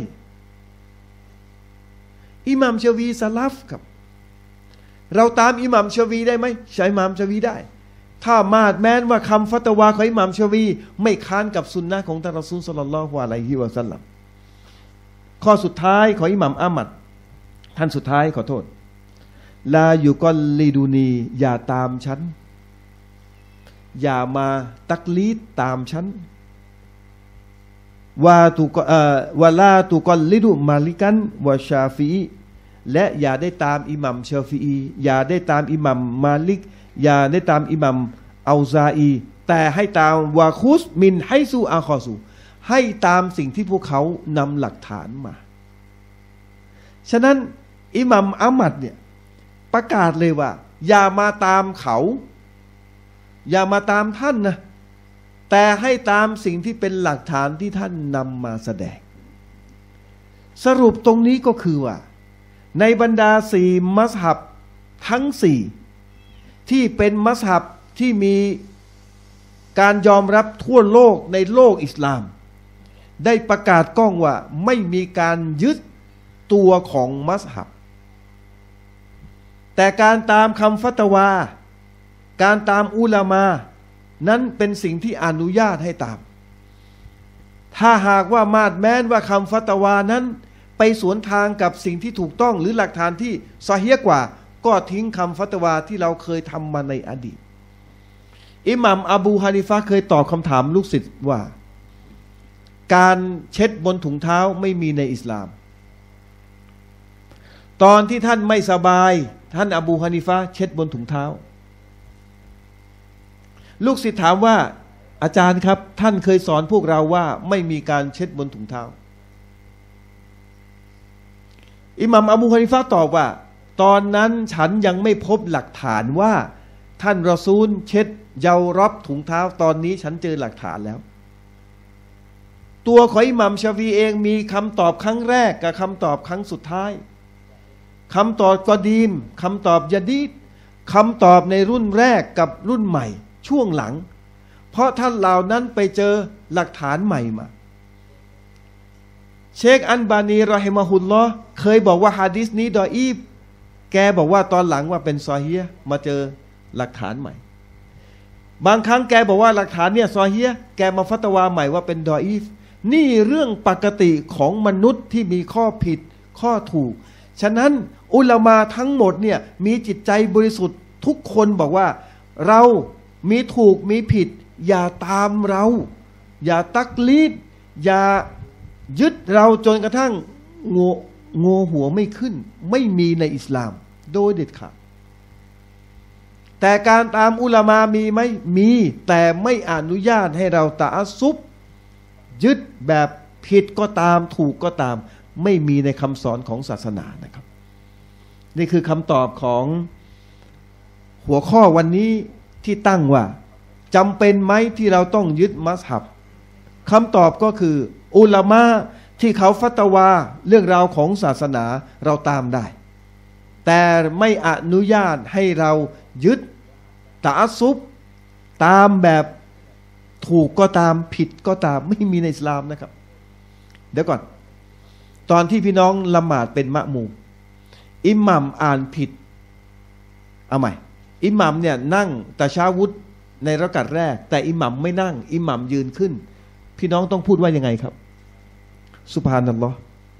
อิหม่ามชาฟีซะลัฟครับเราตามอิหม่ามชาฟีได้ไหมใช้อิหม่ามชาฟีได้ถ้ามาดแม้นว่าคำฟัตวาของอิหม่ามชาฟีไม่ค้านกับสุนนะของท่านรอซูลศ็อลลัลลอฮุอะลัยฮิวะซัลลัมข้อสุดท้ายของอิหม่ามอะห์มัดท่านสุดท้ายขอโทษลายุกอลลิดูนีอย่าตามฉันอย่ามาตักลีดตามฉันวะลาตุกอลลิดุมาลิกันวะชาฟีและอย่าได้ตามอิหมัมชาฟีอย่าได้ตามอิหมัมมาลิกอย่าได้ตามอิหมัมอัลซาอีแต่ให้ตามวะคุสมินไฮซูอาคอซูให้ตามสิ่งที่พวกเขานำหลักฐานมาฉะนั้นอิหมัมอะห์มัดเนี่ยประกาศเลยว่าอย่ามาตามเขาอย่ามาตามท่านนะแต่ให้ตามสิ่งที่เป็นหลักฐานที่ท่านนำมาแสดงสรุปตรงนี้ก็คือว่าในบรรดา4มัซฮับทั้ง4ที่เป็นมัซฮับที่มีการยอมรับทั่วโลกในโลกอิสลามได้ประกาศก้องว่าไม่มีการยึดตัวของมัซฮับแต่การตามคำฟัตวาการตามอุลามานั้นเป็นสิ่งที่อนุญาตให้ตามถ้าหากว่ามาดแม้นว่าคำฟัตวานั้นไปสวนทางกับสิ่งที่ถูกต้องหรือหลักฐานที่ซอฮีฮ์กว่าก็ทิ้งคำฟัตวาที่เราเคยทำมาในอดีตอิหม่ามอบูฮานิฟะห์เคยตอบคำถามลูกศิษย์ว่าการเช็ดบนถุงเท้าไม่มีในอิสลามตอนที่ท่านไม่สบายท่านอบูฮานิฟะห์เช็ดบนถุงเท้าลูกศิษย์ถามว่าอาจารย์ครับท่านเคยสอนพวกเราว่าไม่มีการเช็ดบนถุงเท้าอิหม่ามอบูฮานิฟะห์ตอบว่าตอนนั้นฉันยังไม่พบหลักฐานว่าท่านรอซูลเช็ดเยารับถุงเท้าตอนนี้ฉันเจอหลักฐานแล้วตัวของอิหม่ามชาฟีเองมีคำตอบครั้งแรกกับคำตอบครั้งสุดท้ายคำตอบกอดีมคำตอบยะดีดคำตอบในรุ่นแรกกับรุ่นใหม่ช่วงหลังเพราะท่านเหล่านั้นไปเจอหลักฐานใหม่มาเชคอันบานีรอฮิมะฮุลลอฮ์เคยบอกว่าฮะดีษนี้ดออีฟแกบอกว่าตอนหลังว่าเป็นซอฮีฮ์มาเจอหลักฐานใหม่บางครั้งแกบอกว่าหลักฐานเนี่ยซอฮีฮ์แกมาฟัตวาใหม่ว่าเป็นดออีฟนี่เรื่องปกติของมนุษย์ที่มีข้อผิดข้อถูกฉะนั้นอุลามาทั้งหมดเนี่ยมีจิตใจบริสุทธิ์ทุกคนบอกว่าเรามีถูกมีผิดอย่าตามเราอย่าตักลีดอย่ายึดเราจนกระทั่งงอหัวไม่ขึ้นไม่มีในอิสลามโดยเด็ดขาดแต่การตามอุลามามีไหมมีแต่ไม่อนุญาตให้เราตะอัสซุบยึดแบบผิดก็ตามถูกก็ตามไม่มีในคำสอนของศาสนานะครับนี่คือคำตอบของหัวข้อวันนี้ที่ตั้งว่าจำเป็นไหมที่เราต้องยึดมัซฮับคำตอบก็คืออุลามะที่เขาฟัตวาเรื่องราวของศาสนาเราตามได้แต่ไม่อนุญาตให้เรายึดตะอัสซุบตามแบบถูกก็ตามผิดก็ตามไม่มีในอิสลามนะครับเดี๋ยวก่อนตอนที่พี่น้องละหมาดเป็นมะมูมอิหมัมอ่านผิดเอาใหม่อิหมัมเนี่ยนั่งตะชาวุธในเราะกัตแรกแต่อิหมัมไม่นั่งอิหมัมยืนขึ้นพี่น้องต้องพูดว่ายังไงครับซุบฮานัลลอฮ์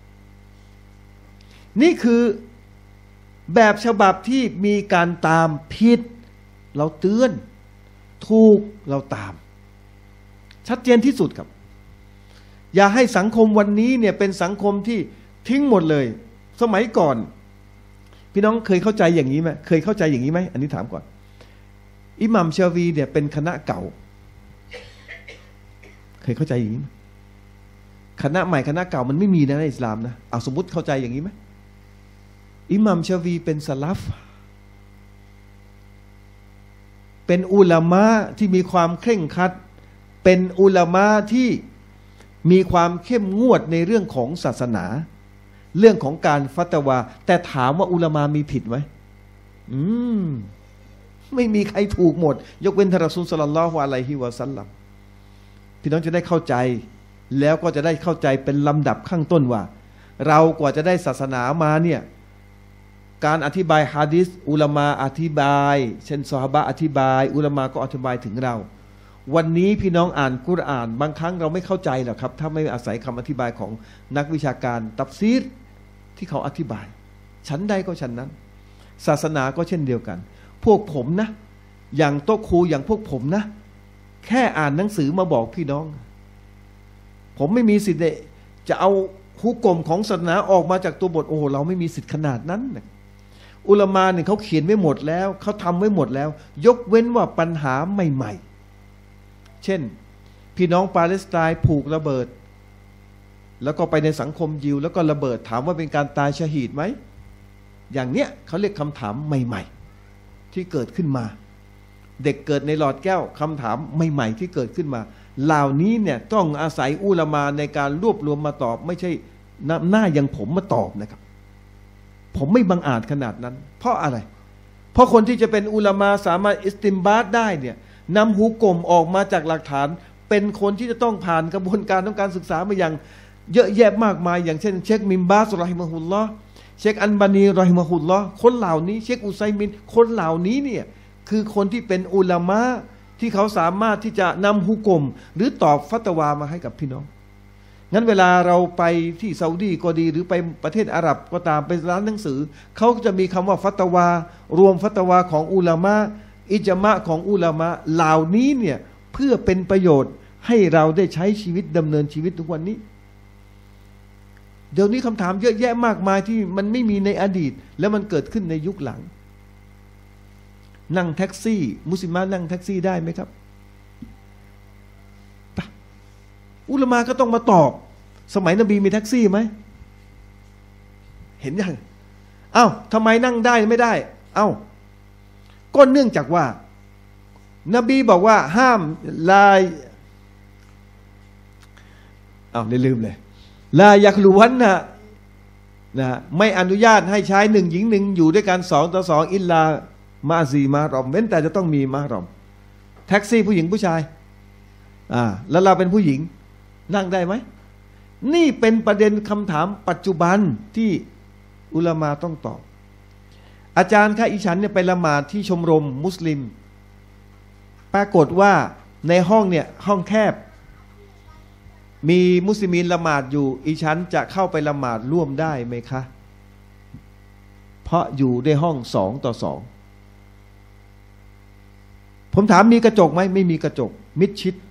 นี่คือแบบฉบับที่มีการตามผิดเราเตือนถูกเราตามชัดเจนที่สุดครับอย่าให้สังคมวันนี้เนี่ยเป็นสังคมที่ทิ้งหมดเลยสมัยก่อนพี่น้องเคยเข้าใจอย่างนี้ไหมเคยเข้าใจอย่างนี้ไหมอันนี้ถามก่อนอิหม่ามชาฟีเนี่ยเป็นคณะเก่าเคยเข้าใจอย่างนี้ไหมคณะใหม่คณะเก่ามันไม่มีนะในอิสลามนะเอาสมมติเข้าใจอย่างนี้ไหมอิหม่ามชาฟีเป็นสลัฟเป็นอุลามะที่มีความเคร่งครัดเป็นอุลามะที่มีความเข้มงวดในเรื่องของศาสนาเรื่องของการฟัตวาแต่ถามว่าอุลามะมีผิดไหมไม่มีใครถูกหมดยกเว้นท่านรอซูล ศ็อลลัลลอฮุอะลัยฮิวะซัลลัมพี่น้องจะได้เข้าใจแล้วก็จะได้เข้าใจเป็นลำดับข้างต้นว่าเรากว่าจะได้ศาสนามาเนี่ยการอธิบายฮะดีษอุลามะอธิบายเช่นซอฮาบะห์อธิบายอุลามะก็อธิบายถึงเราวันนี้พี่น้องอ่านกุรอานบางครั้งเราไม่เข้าใจหรอกครับถ้าไม่อาศัยคำอธิบายของนักวิชาการตัฟซีรที่เขาอธิบายชั้นใดก็ชั้นนั้นศาสนาก็เช่นเดียวกันพวกผมนะอย่างโต๊ะครูอย่างพวกผมนะแค่อ่านหนังสือมาบอกพี่น้องผมไม่มีสิทธิ์จะเอาฮุกมของศาสนาออกมาจากตัวบทโอ้เราไม่มีสิทธิ์ขนาดนั้นนะอุลามะเนี่ยเขาเขียนไว้หมดแล้วเขาทำไว้หมดแล้วยกเว้นว่าปัญหาใหม่ๆเช่นพี่น้องปาเลสไตน์ผูกระเบิดแล้วก็ไปในสังคมยิวแล้วก็ระเบิดถามว่าเป็นการตายชะฮีดไหมอย่างเนี้ยเขาเรียกคำถามใหม่ๆที่เกิดขึ้นมาเด็กเกิดในหลอดแก้วคำถามใหม่ๆที่เกิดขึ้นมาเหล่านี้เนี่ยต้องอาศัยอุลามะในการรวบรวมมาตอบไม่ใช่หน้าอย่างผมมาตอบนะครับผมไม่บังอาจขนาดนั้นเพราะอะไรเพราะคนที่จะเป็นอุลามะสามารถอิสติมบาตได้เนี่ยนำฮุกมออกมาจากหลักฐานเป็นคนที่จะต้องผ่านกระบวนการของการศึกษามาอย่างเยอะแยะมากมายอย่างเช่นเชคมิมบาสรอฮิมะฮุลลอฮ์เชคอันบานีรอฮิมะฮุลลอฮ์คนเหล่านี้เชคอุไซมินคนเหล่านี้เนี่ยคือคนที่เป็นอุลามะที่เขาสามารถที่จะนำฮุกมหรือตอบฟัตวามาให้กับพี่น้องงั้นเวลาเราไปที่ซาอุดีก็ดีหรือไปประเทศอาหรับก็ตามไปร้านหนังสือเขาจะมีคำว่าฟัตวารวมฟัตวาของอุลามะอิจมะของอุลามะเหล่านี้เนี่ยเพื่อเป็นประโยชน์ให้เราได้ใช้ชีวิตดำเนินชีวิตทุกวันนี้เดี๋ยวนี้คำถามเยอะแยะมากมายที่มันไม่มีในอดีตแล้วมันเกิดขึ้นในยุคหลังนั่งแท็กซี่มุสลิมะนั่งแท็กซี่ได้ไหมครับอุลามะก็ต้องมาตอบสมัยนบีมีแท็กซี่ไหมเห็นยังเอ้าทำไมนั่งได้ไม่ได้เอ้าก็เนื่องจากว่านบีบอกว่าห้ามลายลืมเลยลายักลุวันนะไม่อนุญาตให้ชายหนึ่งหญิงหนึ่งอยู่ด้วยกัน2 ต่อ 2อิลลามาซีมารอมเว้นแต่จะต้องมีมารอมแท็กซี่ผู้หญิงผู้ชายแล้วเราเป็นผู้หญิงนั่งได้ไหมนี่เป็นประเด็นคำถามปัจจุบันที่อุลามะต้องตอบอาจารย์คะอีฉันเนี่ยไปละหมาดที่ชมรมมุสลิมปรากฏว่าในห้องเนี่ยห้องแคบมีมุสลิมีนละหมาดอยู่อีฉันจะเข้าไปละหมาดร่วมได้ไหมคะเพราะอยู่ในห้อง2 ต่อ 2ผมถามมีกระจกไหมไม่มีกระจกมิดชิด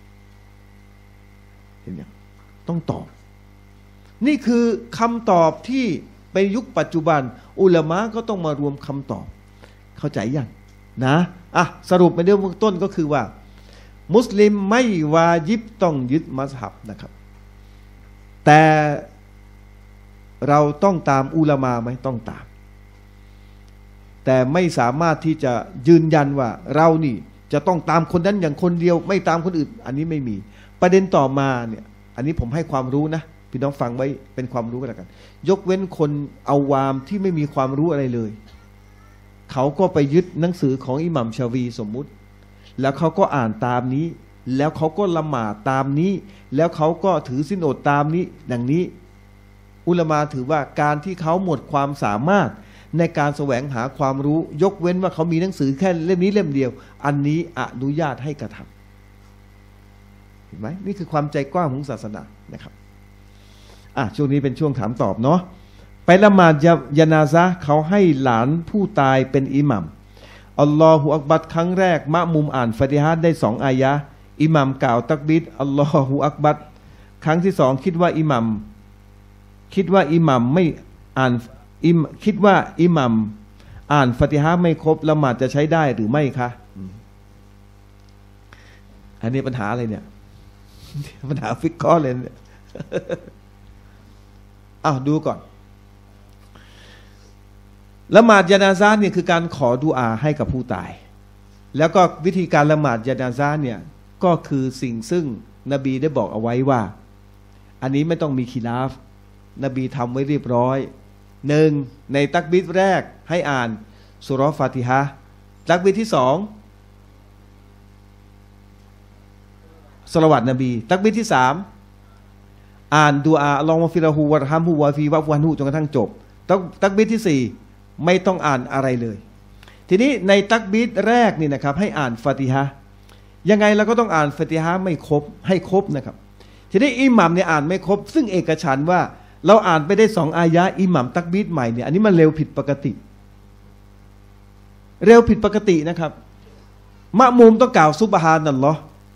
เห็นยังต้องตอบนี่คือคำตอบที่ในยุคปัจจุบันอุลามะก็ต้องมารวมคำตอบเข้าใจยังนะสรุปในเรื่องต้นก็คือว่ามุสลิมไม่วาญิบต้องยึดมัซฮับนะครับแต่เราต้องตามอุลามะไหมต้องตามแต่ไม่สามารถที่จะยืนยันว่าเรานี่จะต้องตามคนนั้นอย่างคนเดียวไม่ตามคนอื่นอันนี้ไม่มีประเด็นต่อมาเนี่ยอันนี้ผมให้ความรู้นะพี่น้องฟังไว้เป็นความรู้กันแล้วกันยกเว้นคนเอาวามที่ไม่มีความรู้อะไรเลยเขาก็ไปยึดหนังสือของอิหมัมชาวีสมมุติแล้วเขาก็อ่านตามนี้แล้วเขาก็ละหมาดตามนี้แล้วเขาก็ถือศีลอดตามนี้ดังนี้อุลามะถือว่าการที่เขาหมดความสามารถในการแสวงหาความรู้ยกเว้นว่าเขามีหนังสือแค่เล่มนี้เล่มเดียวอันนี้อนุญาตให้กระทำเห็นไหมนี่คือความใจกว้างของศาสนานะครับช่วงนี้เป็นช่วงถามตอบเนาะไปละหมาดยานาซะห์เขาให้หลานผู้ตายเป็นอิหมัมอัลลอฮฺอักบัรครั้งแรกมะมุมอ่านฟาติฮะห์ได้2 อายะห์อิหมัมกล่าวตักบีรอัลลอฮฺอักบัรครั้งที่2คิดว่าอิหมัมไม่อ่านคิดว่าอิหมัมอ่านฟาติฮะห์ไม่ครบละหมาดจะใช้ได้หรือไม่คะอันนี้ปัญหาอะไรเนี่ยปัญหาฟิกกอเลยเนี่ยดูก่อนละหมาดยานาซะห์เนี่ยคือการขอดุอาให้กับผู้ตายแล้วก็วิธีการละหมาดยานาซะห์เนี่ยก็คือสิ่งซึ่งนบีได้บอกเอาไว้ว่าอันนี้ไม่ต้องมีคิลาฟนบีทำไว้เรียบร้อย1ในตักบีรแรกให้อ่านซูเราะห์ฟาติฮะห์ตักบีรที่2ศอลาวัตนบีตักบีรที่3อ่านดุอาอัลลอฮุมะฟิรฮูวะรฮัมฮูวะฟีวะฟวันฮูจนกระทั่งจบตักบีรที่4ไม่ต้องอ่านอะไรเลยทีนี้ในตักบีรแรกนี่นะครับให้อ่านฟาติฮะห์ยังไงเราก็ต้องอ่านฟาติฮะห์ไม่ครบให้ครบนะครับทีนี้อิหมัมเนี่ยอ่านไม่ครบซึ่งเอกฉันท์ว่าเราอ่านไปได้2 อายะห์อิหมัมตักบีรใหม่เนี่ยอันนี้มันเร็วผิดปกตินะครับมะมุมต้องกล่าวซุบฮานัลลอฮ์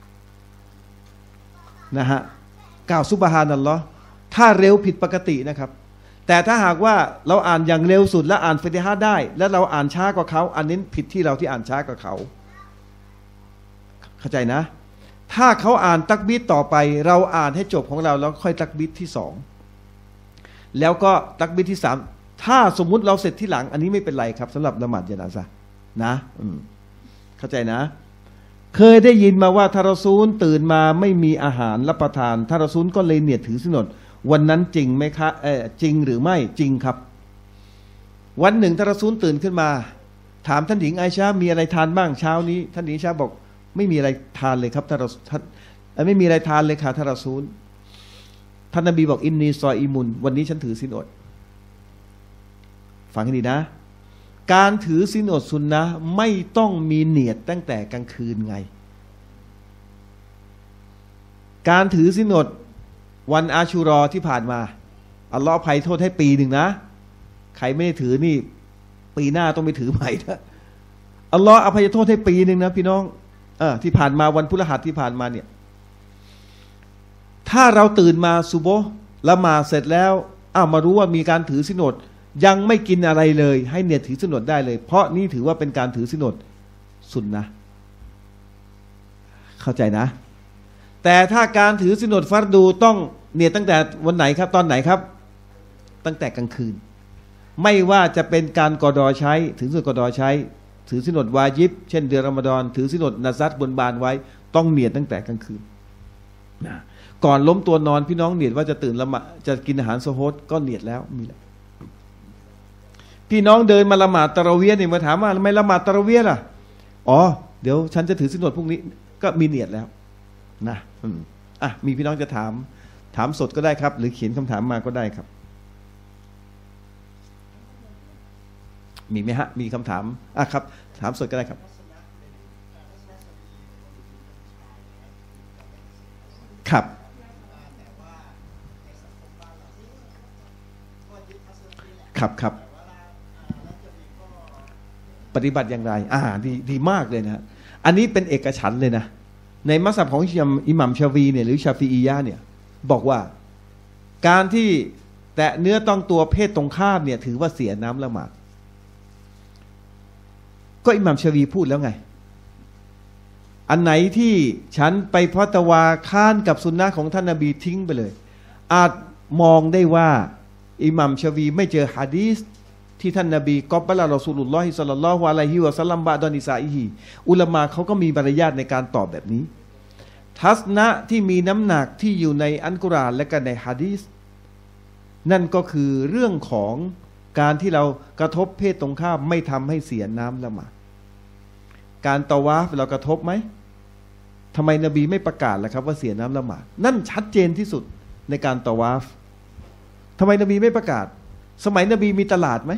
นะฮะกล่าวซุบฮานัลลอฮ์ถ้าเร็วผิดปกตินะครับแต่ถ้าหากว่าเราอ่านอย่างเร็วสุดและอ่านฟาติฮะห์ได้แล้วเราอ่านช้ากว่าเขาอันนี้ผิดที่เราที่อ่านช้ากว่าเขาเข้าใจนะถ้าเขาอ่านตักบีรต่อไปเราอ่านให้จบของเราแล้วค่อยตักบีรที่2แล้วก็ตักบีรที่3ถ้าสมมุติเราเสร็จที่หลังอันนี้ไม่เป็นไรครับสำหรับละหมาดยานาซะห์นะเข้าใจนะเคยได้ยินมาว่าท่านรอซูลตื่นมาไม่มีอาหารรับประทานท่านรอซูลก็เลยเนียดถือศีลอดวันนั้นจริงไหมคะจริงหรือไม่จริงครับวันหนึ่งท่านรอซูลตื่นขึ้นมาถามท่านหญิงไอชามีอะไรทานบ้างเช้านี้ท่านหญิงไอชาบอกไม่มีอะไรทานเลยครับท่านไม่มีอะไรทานเลยค่ะท่านรอซูลท่านนบีบอกอินนีซออิมุนวันนี้ฉันถือศีลอดฟังให้ดีนะการถือศีลอดซุนนะห์ไม่ต้องมีเนียดตั้งแต่กลางคืนไงการถือศีลอดวันอาชูรอที่ผ่านมาอัลลอฮ์อภัยโทษให้ปีหนึ่งนะใครไม่ได้ถือนี่ปีหน้าต้องไปถือใหม่นะอัลลอฮ์อภัยโทษให้ปีหนึ่งนะพี่น้องที่ผ่านมาวันพฤหัสที่ผ่านมาเนี่ยถ้าเราตื่นมาซุบฮ์ละหมาดเสร็จแล้วมารู้ว่ามีการถือศีลอดยังไม่กินอะไรเลยให้เนียดถือศีลอดได้เลยเพราะนี่ถือว่าเป็นการถือศีลอดสุนนะเข้าใจนะแต่ถ้าการถือศีลอดฟัรดูต้องเนียดตั้งแต่วันไหนครับตอนไหนครับตั้งแต่กลางคืนไม่ว่าจะเป็นการกอดอใช้ถือศีลอดกอดอใช้ถือศีลอดวาญิบเช่นเดือนรอมฎอนถือศีลอดนะซัตบนบานไว้ต้องเนียดตั้งแต่กลางคืนนะก่อนล้มตัวนอนพี่น้องเนียดว่าจะตื่นละหมาดจะกินอาหารโซฮดก็เนียดแล้วมีแล้วพี่น้องเดินมาละหมาดตะเราะเวียเนี่ยมาถามว่าทำไมละหมาดตะเราะเวียล่ะเดี๋ยวฉันจะถือศีลอดพรุ่งนี้ก็มีเนียดแล้วนะมีพี่น้องจะถามสดก็ได้ครับหรือเขียนคำถามมาก็ได้ครับมีไหมฮะมีคำถามครับถามสดก็ได้ครับครับครับปฏิบัติอย่างไรดีมากเลยนะอันนี้เป็นเอกฉันท์เลยนะในมัสยิดของอิหม่ามชาฟีเนี่ยหรือชาฟีอียะเนี่ยบอกว่าการที่แตะเนื้อต้องตัวเพศตรงข้ามเนี่ยถือว่าเสียน้ำละหมาดก็อิหม่ามชาฟีพูดแล้วไงอันไหนที่ฉันไปฟัตวาค้านกับสุนนะของท่านนบีทิ้งไปเลยอาจมองได้ว่าอิหม่ามชาฟีไม่เจอหะดีษที่ท่านนบีกอบบัลรอซูลุลลอฮิศ็อลลัลลอฮุอะลัยฮิวะซัลลัมบะดอนิซาอิฮีอุลามะเขาก็มีมารยาทในการตอบแบบนี้ทัศนะที่มีน้ำหนักที่อยู่ในอัลกุรอานและก็ในหะดีษนั่นก็คือเรื่องของการที่เรากระทบเพศตรงข้ามไม่ทำให้เสียน้ำละหมาดการตะวาฟเรากระทบไหมทำไมนบีไม่ประกาศล่ะครับว่าเสียน้ำละหมาดนั่นชัดเจนที่สุดในการตะวาฟทำไมนบีไม่ประกาศสมัยนบีมีตลาดไหม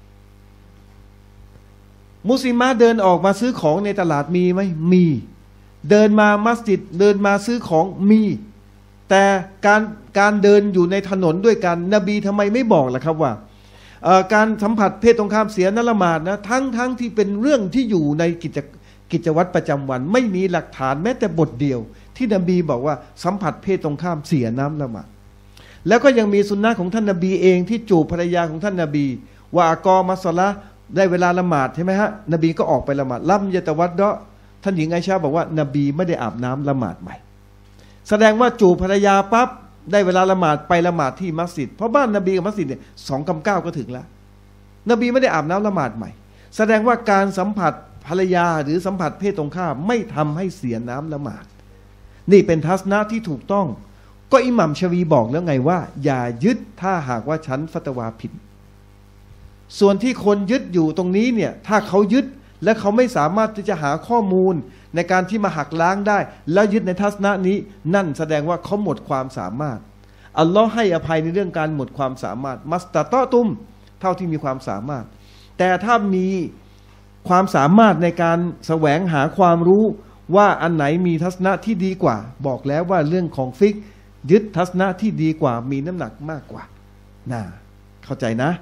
มุสลิมะเดินออกมาซื้อของในตลาดมีไหมมีเดินมามัสยิดเดินมาซื้อของมีแต่การเดินอยู่ในถนนด้วยกันนบีทำไมไม่บอกล่ะครับว่าการสัมผัสเพศตรงข้ามเสียน้ำละหมาดนะทั้งที่เป็นเรื่องที่อยู่ในกิจวัตรประจำวันไม่มีหลักฐานแม้แต่บทเดียวที่นบีบอกว่าสัมผัสเพศตรงข้ามเสียน้ำละหมาดแล้วก็ยังมีสุนนะของท่านนบีเองที่จูบภรรยาของท่านนบีว่าอักอมัสละได้เวลาละหมาดใช่ไหมฮะนบีก็ออกไปละหมาดลัมยะตะวัดเดาะท่านหญิงไอชาบอกว่านบีไม่ได้อาบน้ำละหมาดใหม่แสดงว่าจูบภรรยาปั๊บได้เวลาละหมาดไปละหมาดที่มัสยิดเพราะบ้านนบีกับมัสยิดเนี่ย2 กำก็ถึงแล้วนบีไม่ได้อาบน้ำละหมาดใหม่แสดงว่าการสัมผัสภรรยาหรือสัมผัสเพศตรงข้ามไม่ทำให้เสียน้ำละหมาดนี่เป็นทัศนะที่ถูกต้องก็อิหม่ามชาฟีบอกแล้วไงว่าอย่ายึดถ้าหากว่าฉันฟัตวาผิดส่วนที่คนยึดอยู่ตรงนี้เนี่ยถ้าเขายึดและเขาไม่สามารถที่จะหาข้อมูลในการที่มาหักล้างได้แล้วยึดในทัศนะนี้นั่นแสดงว่าเขาหมดความสามารถอัลลอฮ์ให้อภัยในเรื่องการหมดความสามารถมัสตะตอตุมเท่าที่มีความสามารถแต่ถ้ามีความสามารถในการแสวงหาความรู้ว่าอันไหนมีทัศนะที่ดีกว่าบอกแล้วว่าเรื่องของฟิกยึดทัศนะที่ดีกว่ามีน้ำหนักมากกว่าเข้าใจนะ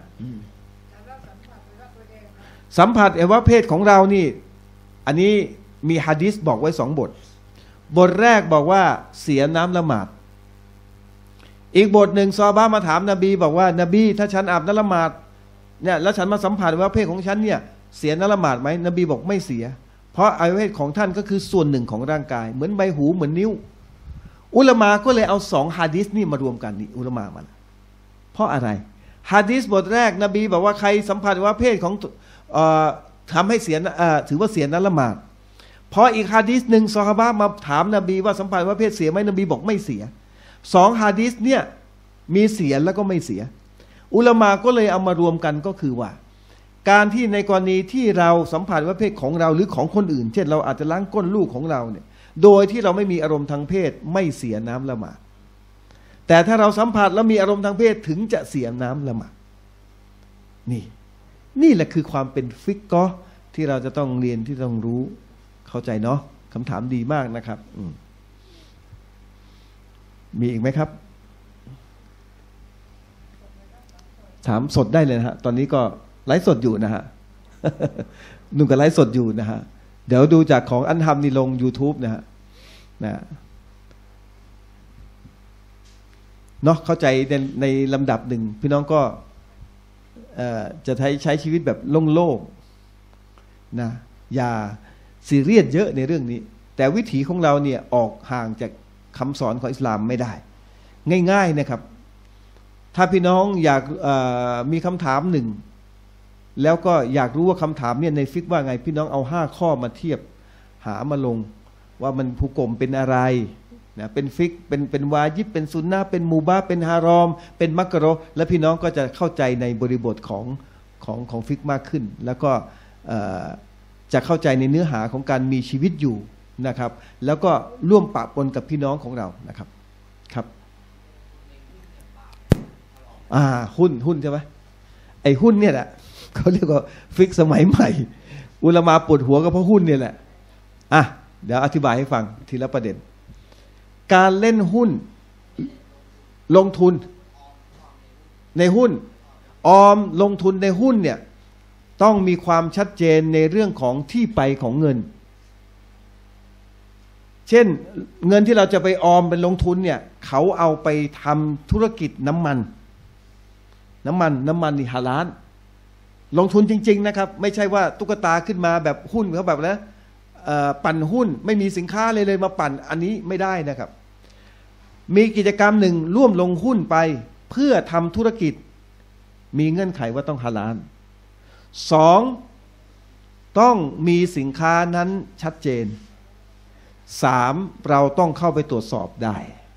สัมผัสอวัยวะเพศของเรานี่อันนี้มีหะดีษบอกไว้2 บทแรกบอกว่าเสียน้ำละหมาดอีกบทหนึ่งซอฮาบะห์มาถามนบีบอกว่านบีถ้าฉันอาบน้ำละหมาดเนี่ยแล้วฉันมาสัมผัสอวัยวะเพศของฉันเนี่ยเสียน้ำละหมาดไหมนบีบอกไม่เสียเพราะอวัยวะเพศของท่านก็คือส่วนหนึ่งของร่างกายเหมือนใบหูเหมือนนิ้วอุลามะก็เลยเอา2 หะดีษนี่มารวมกันนี่อุลามะมันเพราะอะไรหะดีษบทแรกนบีบอกว่าใครสัมผัสอวัยวะเพศของทำให้เสียถือว่าเสียน้ำละหมาดพออีกหะดีษหนึ่งซอฮาบะห์มาถามนบีว่าสัมผัสอวัยวะเพศเสียไหมนบีบอกไม่เสีย2 หะดีษเนี่ยมีเสียแล้วก็ไม่เสียอุลามะก็เลยเอามารวมกันก็คือว่าการที่ในกรณีที่เราสัมผัสอวัยวะเพศของเราหรือของคนอื่นเช่นเราอาจจะล้างก้นลูกของเราเนี่ยโดยที่เราไม่มีอารมณ์ทางเพศไม่เสียน้ำละหมาดแต่ถ้าเราสัมผัสแล้วมีอารมณ์ทางเพศถึงจะเสียน้ำละหมาดนี่แหละคือความเป็นฟิกก็ที่เราจะต้องเรียนที่ต้องรู้เข้าใจเนาะคำถามดีมากนะครับมีอีกไหมครับถามสดได้เลยนะฮะตอนนี้ก็ไลฟ์สดอยู่นะฮะ นุ่งกับไลฟ์สดอยู่นะฮะเดี๋ยวดูจากของอันทำนี่ลง YouTube นะฮะนะเนาะเข้าใจในลำดับหนึ่งพี่น้องก็จะใช้ชีวิตแบบโล่งๆนะอย่าซีเรียสเยอะในเรื่องนี้แต่วิถีของเราเนี่ยออกห่างจากคำสอนของอิสลามไม่ได้ง่ายๆนะครับถ้าพี่น้องอยากมีคำถามหนึ่งแล้วก็อยากรู้ว่าคำถามเนี่ยในฟิกว่าไงพี่น้องเอา5 ข้อมาเทียบหามาลงว่ามันภูกลมเป็นอะไรนะเป็นฟิกเป็นวาญิบเป็นซุนนะเป็นมูบาเป็นฮารอมเป็นมักเราะห์และพี่น้องก็จะเข้าใจในบริบทของฟิกมากขึ้นแล้วก็จะเข้าใจในเนื้อหาของการมีชีวิตอยู่นะครับแล้วก็ร่วมปะปนกับพี่น้องของเรานะครับครับหุ้นใช่ไหมไอ้หุ้นเนี่ยแหละเขาเรียกว่าฟิกสมัยใหม่อุลามาปวดหัวก็เพราะหุ้นเนี่ยแหละเดี๋ยวอธิบายให้ฟังทีละประเด็นการเล่นหุ้นลงทุนในหุ้นออมลงทุนในหุ้นเนี่ยต้องมีความชัดเจนในเรื่องของที่ไปของเงินเช่นเงินที่เราจะไปออมเป็นลงทุนเนี่ยเขาเอาไปทำธุรกิจน้ำมันนี่ฮาลาลลงทุนจริงๆนะครับไม่ใช่ว่าตุ๊กตาขึ้นมาแบบหุ้นเขาแบบนะปั่นหุ้นไม่มีสินค้าเลยมาปั่นอันนี้ไม่ได้นะครับมีกิจกรรมหนึ่งร่วมลงหุ้นไปเพื่อทำธุรกิจมีเงื่อนไขว่าต้องฮาลาล2ต้องมีสินค้านั้นชัดเจน3เราต้องเข้าไปตรวจสอบได้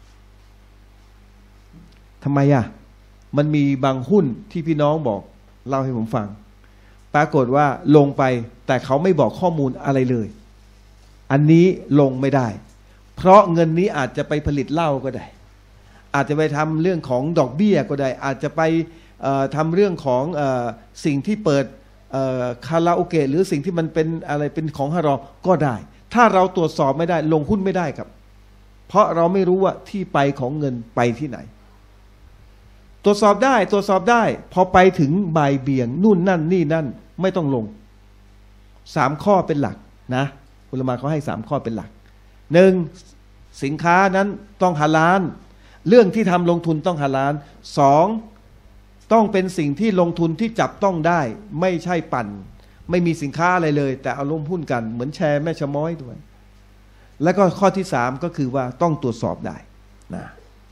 ทำไมมันมีบางหุ้นที่พี่น้องบอกเล่าให้ผมฟังปรากฏว่าลงไปแต่เขาไม่บอกข้อมูลอะไรเลยอันนี้ลงไม่ได้เพราะเงินนี้อาจจะไปผลิตเหล้าก็ได้อาจจะไปทำเรื่องของดอกเบี้ยก็ได้อาจจะไปทำเรื่องของสิ่งที่เปิดคาราโอเกะหรือสิ่งที่มันเป็นอะไรเป็นของฮารอมก็ได้ถ้าเราตรวจสอบไม่ได้ลงหุ้นไม่ได้ครับเพราะเราไม่รู้ว่าที่ไปของเงินไปที่ไหนตรวจสอบได้พอไปถึงบ่ายเบี่ยงนู่นนั่นนี่นั่นไม่ต้องลง3 ข้อเป็นหลักนะอุลามะเขาให้3 ข้อเป็นหลัก1สินค้านั้นต้องฮาลาลเรื่องที่ทำลงทุนต้องฮาลาล2ต้องเป็นสิ่งที่ลงทุนที่จับต้องได้ไม่ใช่ปั่นไม่มีสินค้าอะไรเลยแต่เอาลงหุ้นกันเหมือนแชร์แม่ชะม้อยด้วยแล้วก็ข้อที่3ก็คือว่าต้องตรวจสอบได้นะ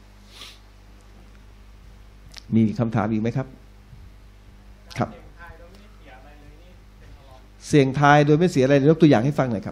มีคำถามอีกไหมครับครับเสี่ยงทายโดยไม่เสียอะไรยกตัวอย่างให้ฟังหน่อยครับ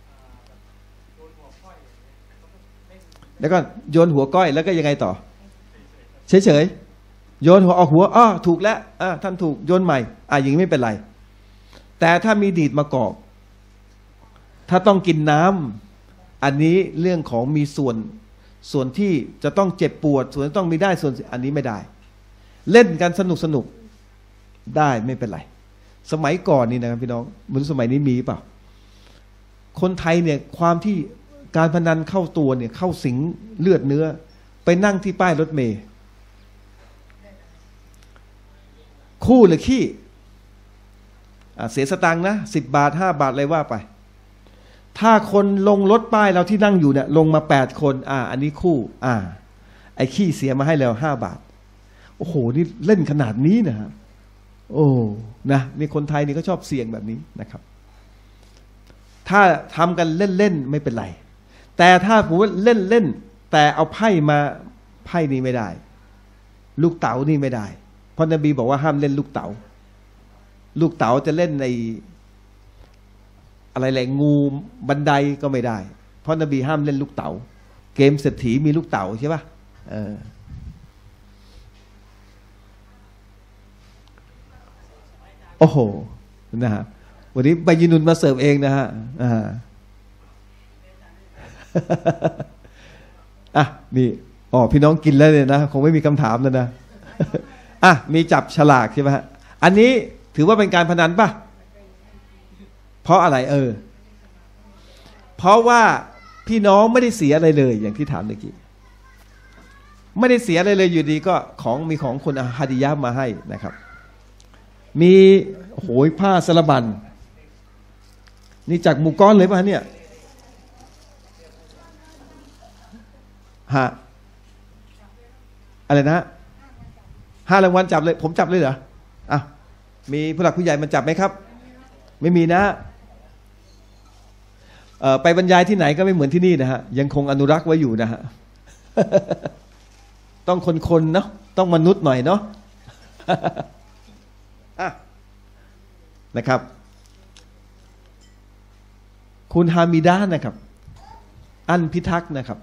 แล้วก็โยนหัวก้อยแล้วก็ยังไงต่อเฉยๆโยนหัวออกหัวถูกแล้วท่านถูกโยนใหม่อย่างนี้ไม่เป็นไรแต่ถ้ามีดีดมากอกถ้าต้องกินน้ำอันนี้เรื่องของมีส่วนที่จะต้องเจ็บปวดส่วนที่ต้องมีได้ส่วนอันนี้ไม่ได้เล่นกันสนุกได้ไม่เป็นไรสมัยก่อนนี่นะครับพี่น้องเหมือนสมัยนี้มีเปล่าคนไทยเนี่ยความที่การพนันเข้าตัวเนี่ยเข้าสิงเลือดเนื้อไปนั่งที่ป้ายรถเมล์คู่หรือขี้เสียสตังค์นะ10 บาท5 บาทอะไรว่าไปถ้าคนลงรถป้ายเราที่นั่งอยู่เนี่ยลงมา8 คนอันนี้คู่ไอ้ขี้เสียมาให้แล้ว5 บาทโอ้โหนี่เล่นขนาดนี้นะฮะโอ้นะนี่คนไทยนี่ก็ชอบเสี่ยงแบบนี้นะครับถ้าทำกันเล่นๆไม่เป็นไรแต่ถ้าผมว่าเล่นแต่เอาไพ่มาไพ่นี่ไม่ได้ลูกเต๋านี่ไม่ได้เพราะนบีบอกว่าห้ามเล่นลูกเต๋าจะเล่นในอะไรแหละงูบันไดก็ไม่ได้เพราะนบีห้ามเล่นลูกเต๋าเกมเศรษฐีมีลูกเต๋าใช่ปะโอ้โหนะฮะวันนี้ใบยินุนมาเสิร์ฟเองนะฮะนี่พี่น้องกินแล้วเลยนะคงไม่มีคำถามแล้วนะมีจับฉลากใช่ไหมฮะอันนี้ถือว่าเป็นการพนันป่ะเพราะอะไรเพราะว่าพี่น้องไม่ได้เสียอะไรเลยอย่างที่ถามเมื่อกี้ไม่ได้เสียอะไรเลยอยู่ดีก็มีของคนฮาดิยะมาให้นะครับมีโหยผ้าสลบันนี่จากหมู่ก้อนเลยป่ะเนี่ยฮะอะไรนะ5 รางวัลจับเลยผมจับเลยเหรออ่ะมีผู้หลักผู้ใหญ่มันจับไหมครับไม่มีนะไปบรรยายที่ไหนก็ไม่เหมือนที่นี่นะฮะยังคงอนุรักษ์ไว้อยู่นะฮะ ต้องคนๆเนาะต้องมนุษย์หน่อยเนาะ นะครับคุณฮามิดานะครับอันพิทักษ์นะครับ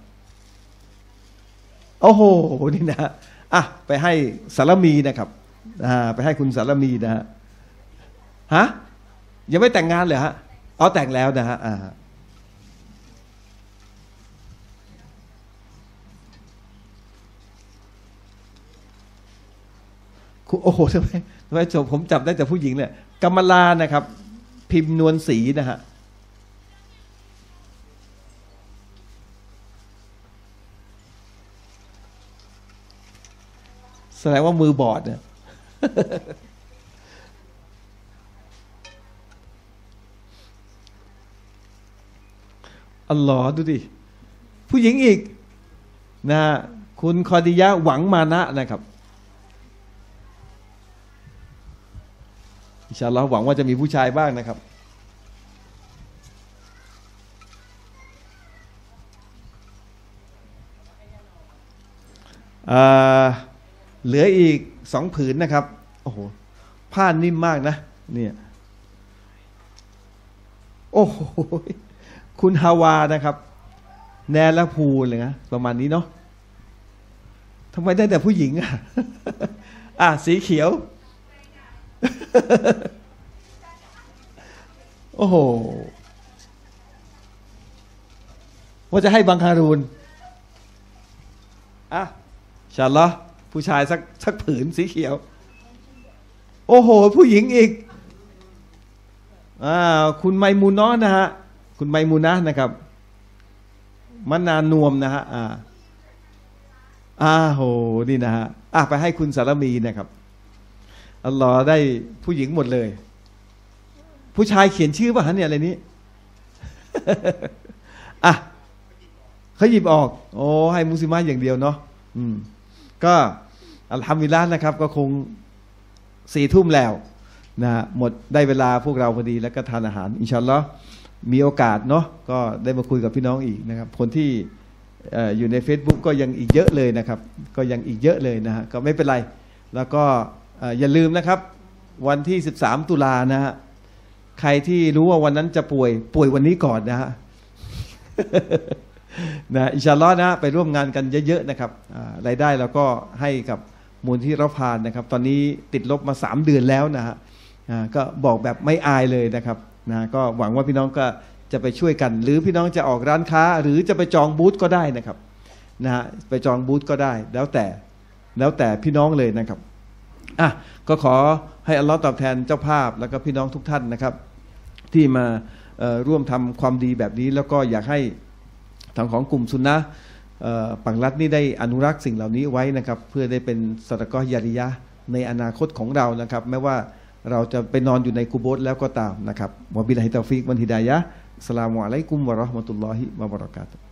โอ้โหนี่นะอ่ะไปให้สารมีนะครับไปให้คุณสารมีนะฮะยังไม่แต่งงานเลยฮะแต่งแล้วนะฮะโอ้โหทำไมจบผมจับได้แต่ผู้หญิงเนี่ยกำมลานะครับพิมพ์นวลศรีนะฮะแสดงว่ามือบอดเนี่ยอัลลอฮ์ดูดิผู้หญิงอีกนะคุณคอดิยะหวังมานะนะครับอินชาอัลลอฮ์หวังว่าจะมีผู้ชายบ้างนะครับเหลืออีก2 ผืนนะครับโอ้โหผ้านิ่มมากนะเนี่ยโอ้โหคุณฮาวานะครับแนละภูเลยนะประมาณนี้เนาะทำไมได้แต่ผู้หญิงสีเขียว โอ้โหว่าจะให้บังคารูนอินชาอัลลอฮ์ผู้ชายสักผืนสีเขียวโอ้โหผู้หญิงอีกคุณไมมูนอนะฮะคุณไมมูนะนะครับมนานวมนะฮะโหนี่นะฮะไปให้คุณสารมีนะครับอัลลอฮ์ได้ผู้หญิงหมดเลยผู้ชายเขียนชื่อป่ะฮะเนี่ยอะไรนี้ เขาหยิบออกโอ้ให้มุสลิมะอย่างเดียวเนาะก็อัลฮัมดุลิลละห์นะครับก็คง4 ทุ่มแล้วนะหมดได้เวลาพวกเราพอดีแล้วก็ทานอาหารอินชาอัลลอฮ์มีโอกาสเนาะก็ได้มาคุยกับพี่น้องอีกนะครับคนที่อยู่ใน Facebook ก็ยังอีกเยอะเลยนะครับก็ยังอีกเยอะเลยนะฮะก็ไม่เป็นไรแล้วก็อย่าลืมนะครับวันที่13 ตุลานะฮะใครที่รู้ว่าวันนั้นจะป่วยวันนี้ก่อนนะฮะ นะอินชาอัลลอฮ์นะไปร่วมงานกันเยอะๆนะครับรายได้เราก็ให้กับมูลที่เราพานนะครับตอนนี้ติดลบมา3 เดือนแล้วนะฮะก็บอกแบบไม่อายเลยนะครับนะก็หวังว่าพี่น้องก็จะไปช่วยกันหรือพี่น้องจะออกร้านค้าหรือจะไปจองบูธก็ได้นะครับนะฮะไปจองบูธก็ได้แล้วแต่พี่น้องเลยนะครับก็ขอให้อัลลอฮ์ตอบแทนเจ้าภาพแล้วก็พี่น้องทุกท่านนะครับที่มาร่วมทำความดีแบบนี้แล้วก็อยากให้ทางของกลุ่มซุนนะห์ปังรัฐนี่ได้อนุรักษ์สิ่งเหล่านี้ไว้นะครับเพื่อได้เป็นซอดะกอฮ์ญาริยะห์ในอนาคตของเรานะครับแม้ว่าเราจะไปนอนอยู่ในกุโบร์แล้วก็ตามนะครับวะบิลลาฮิตตอฟิกวัลฮิดายะฮ์อัสสลามุอะลัยกุมวะเราะห์มะตุลลอฮิวะบะเราะกาตุฮ์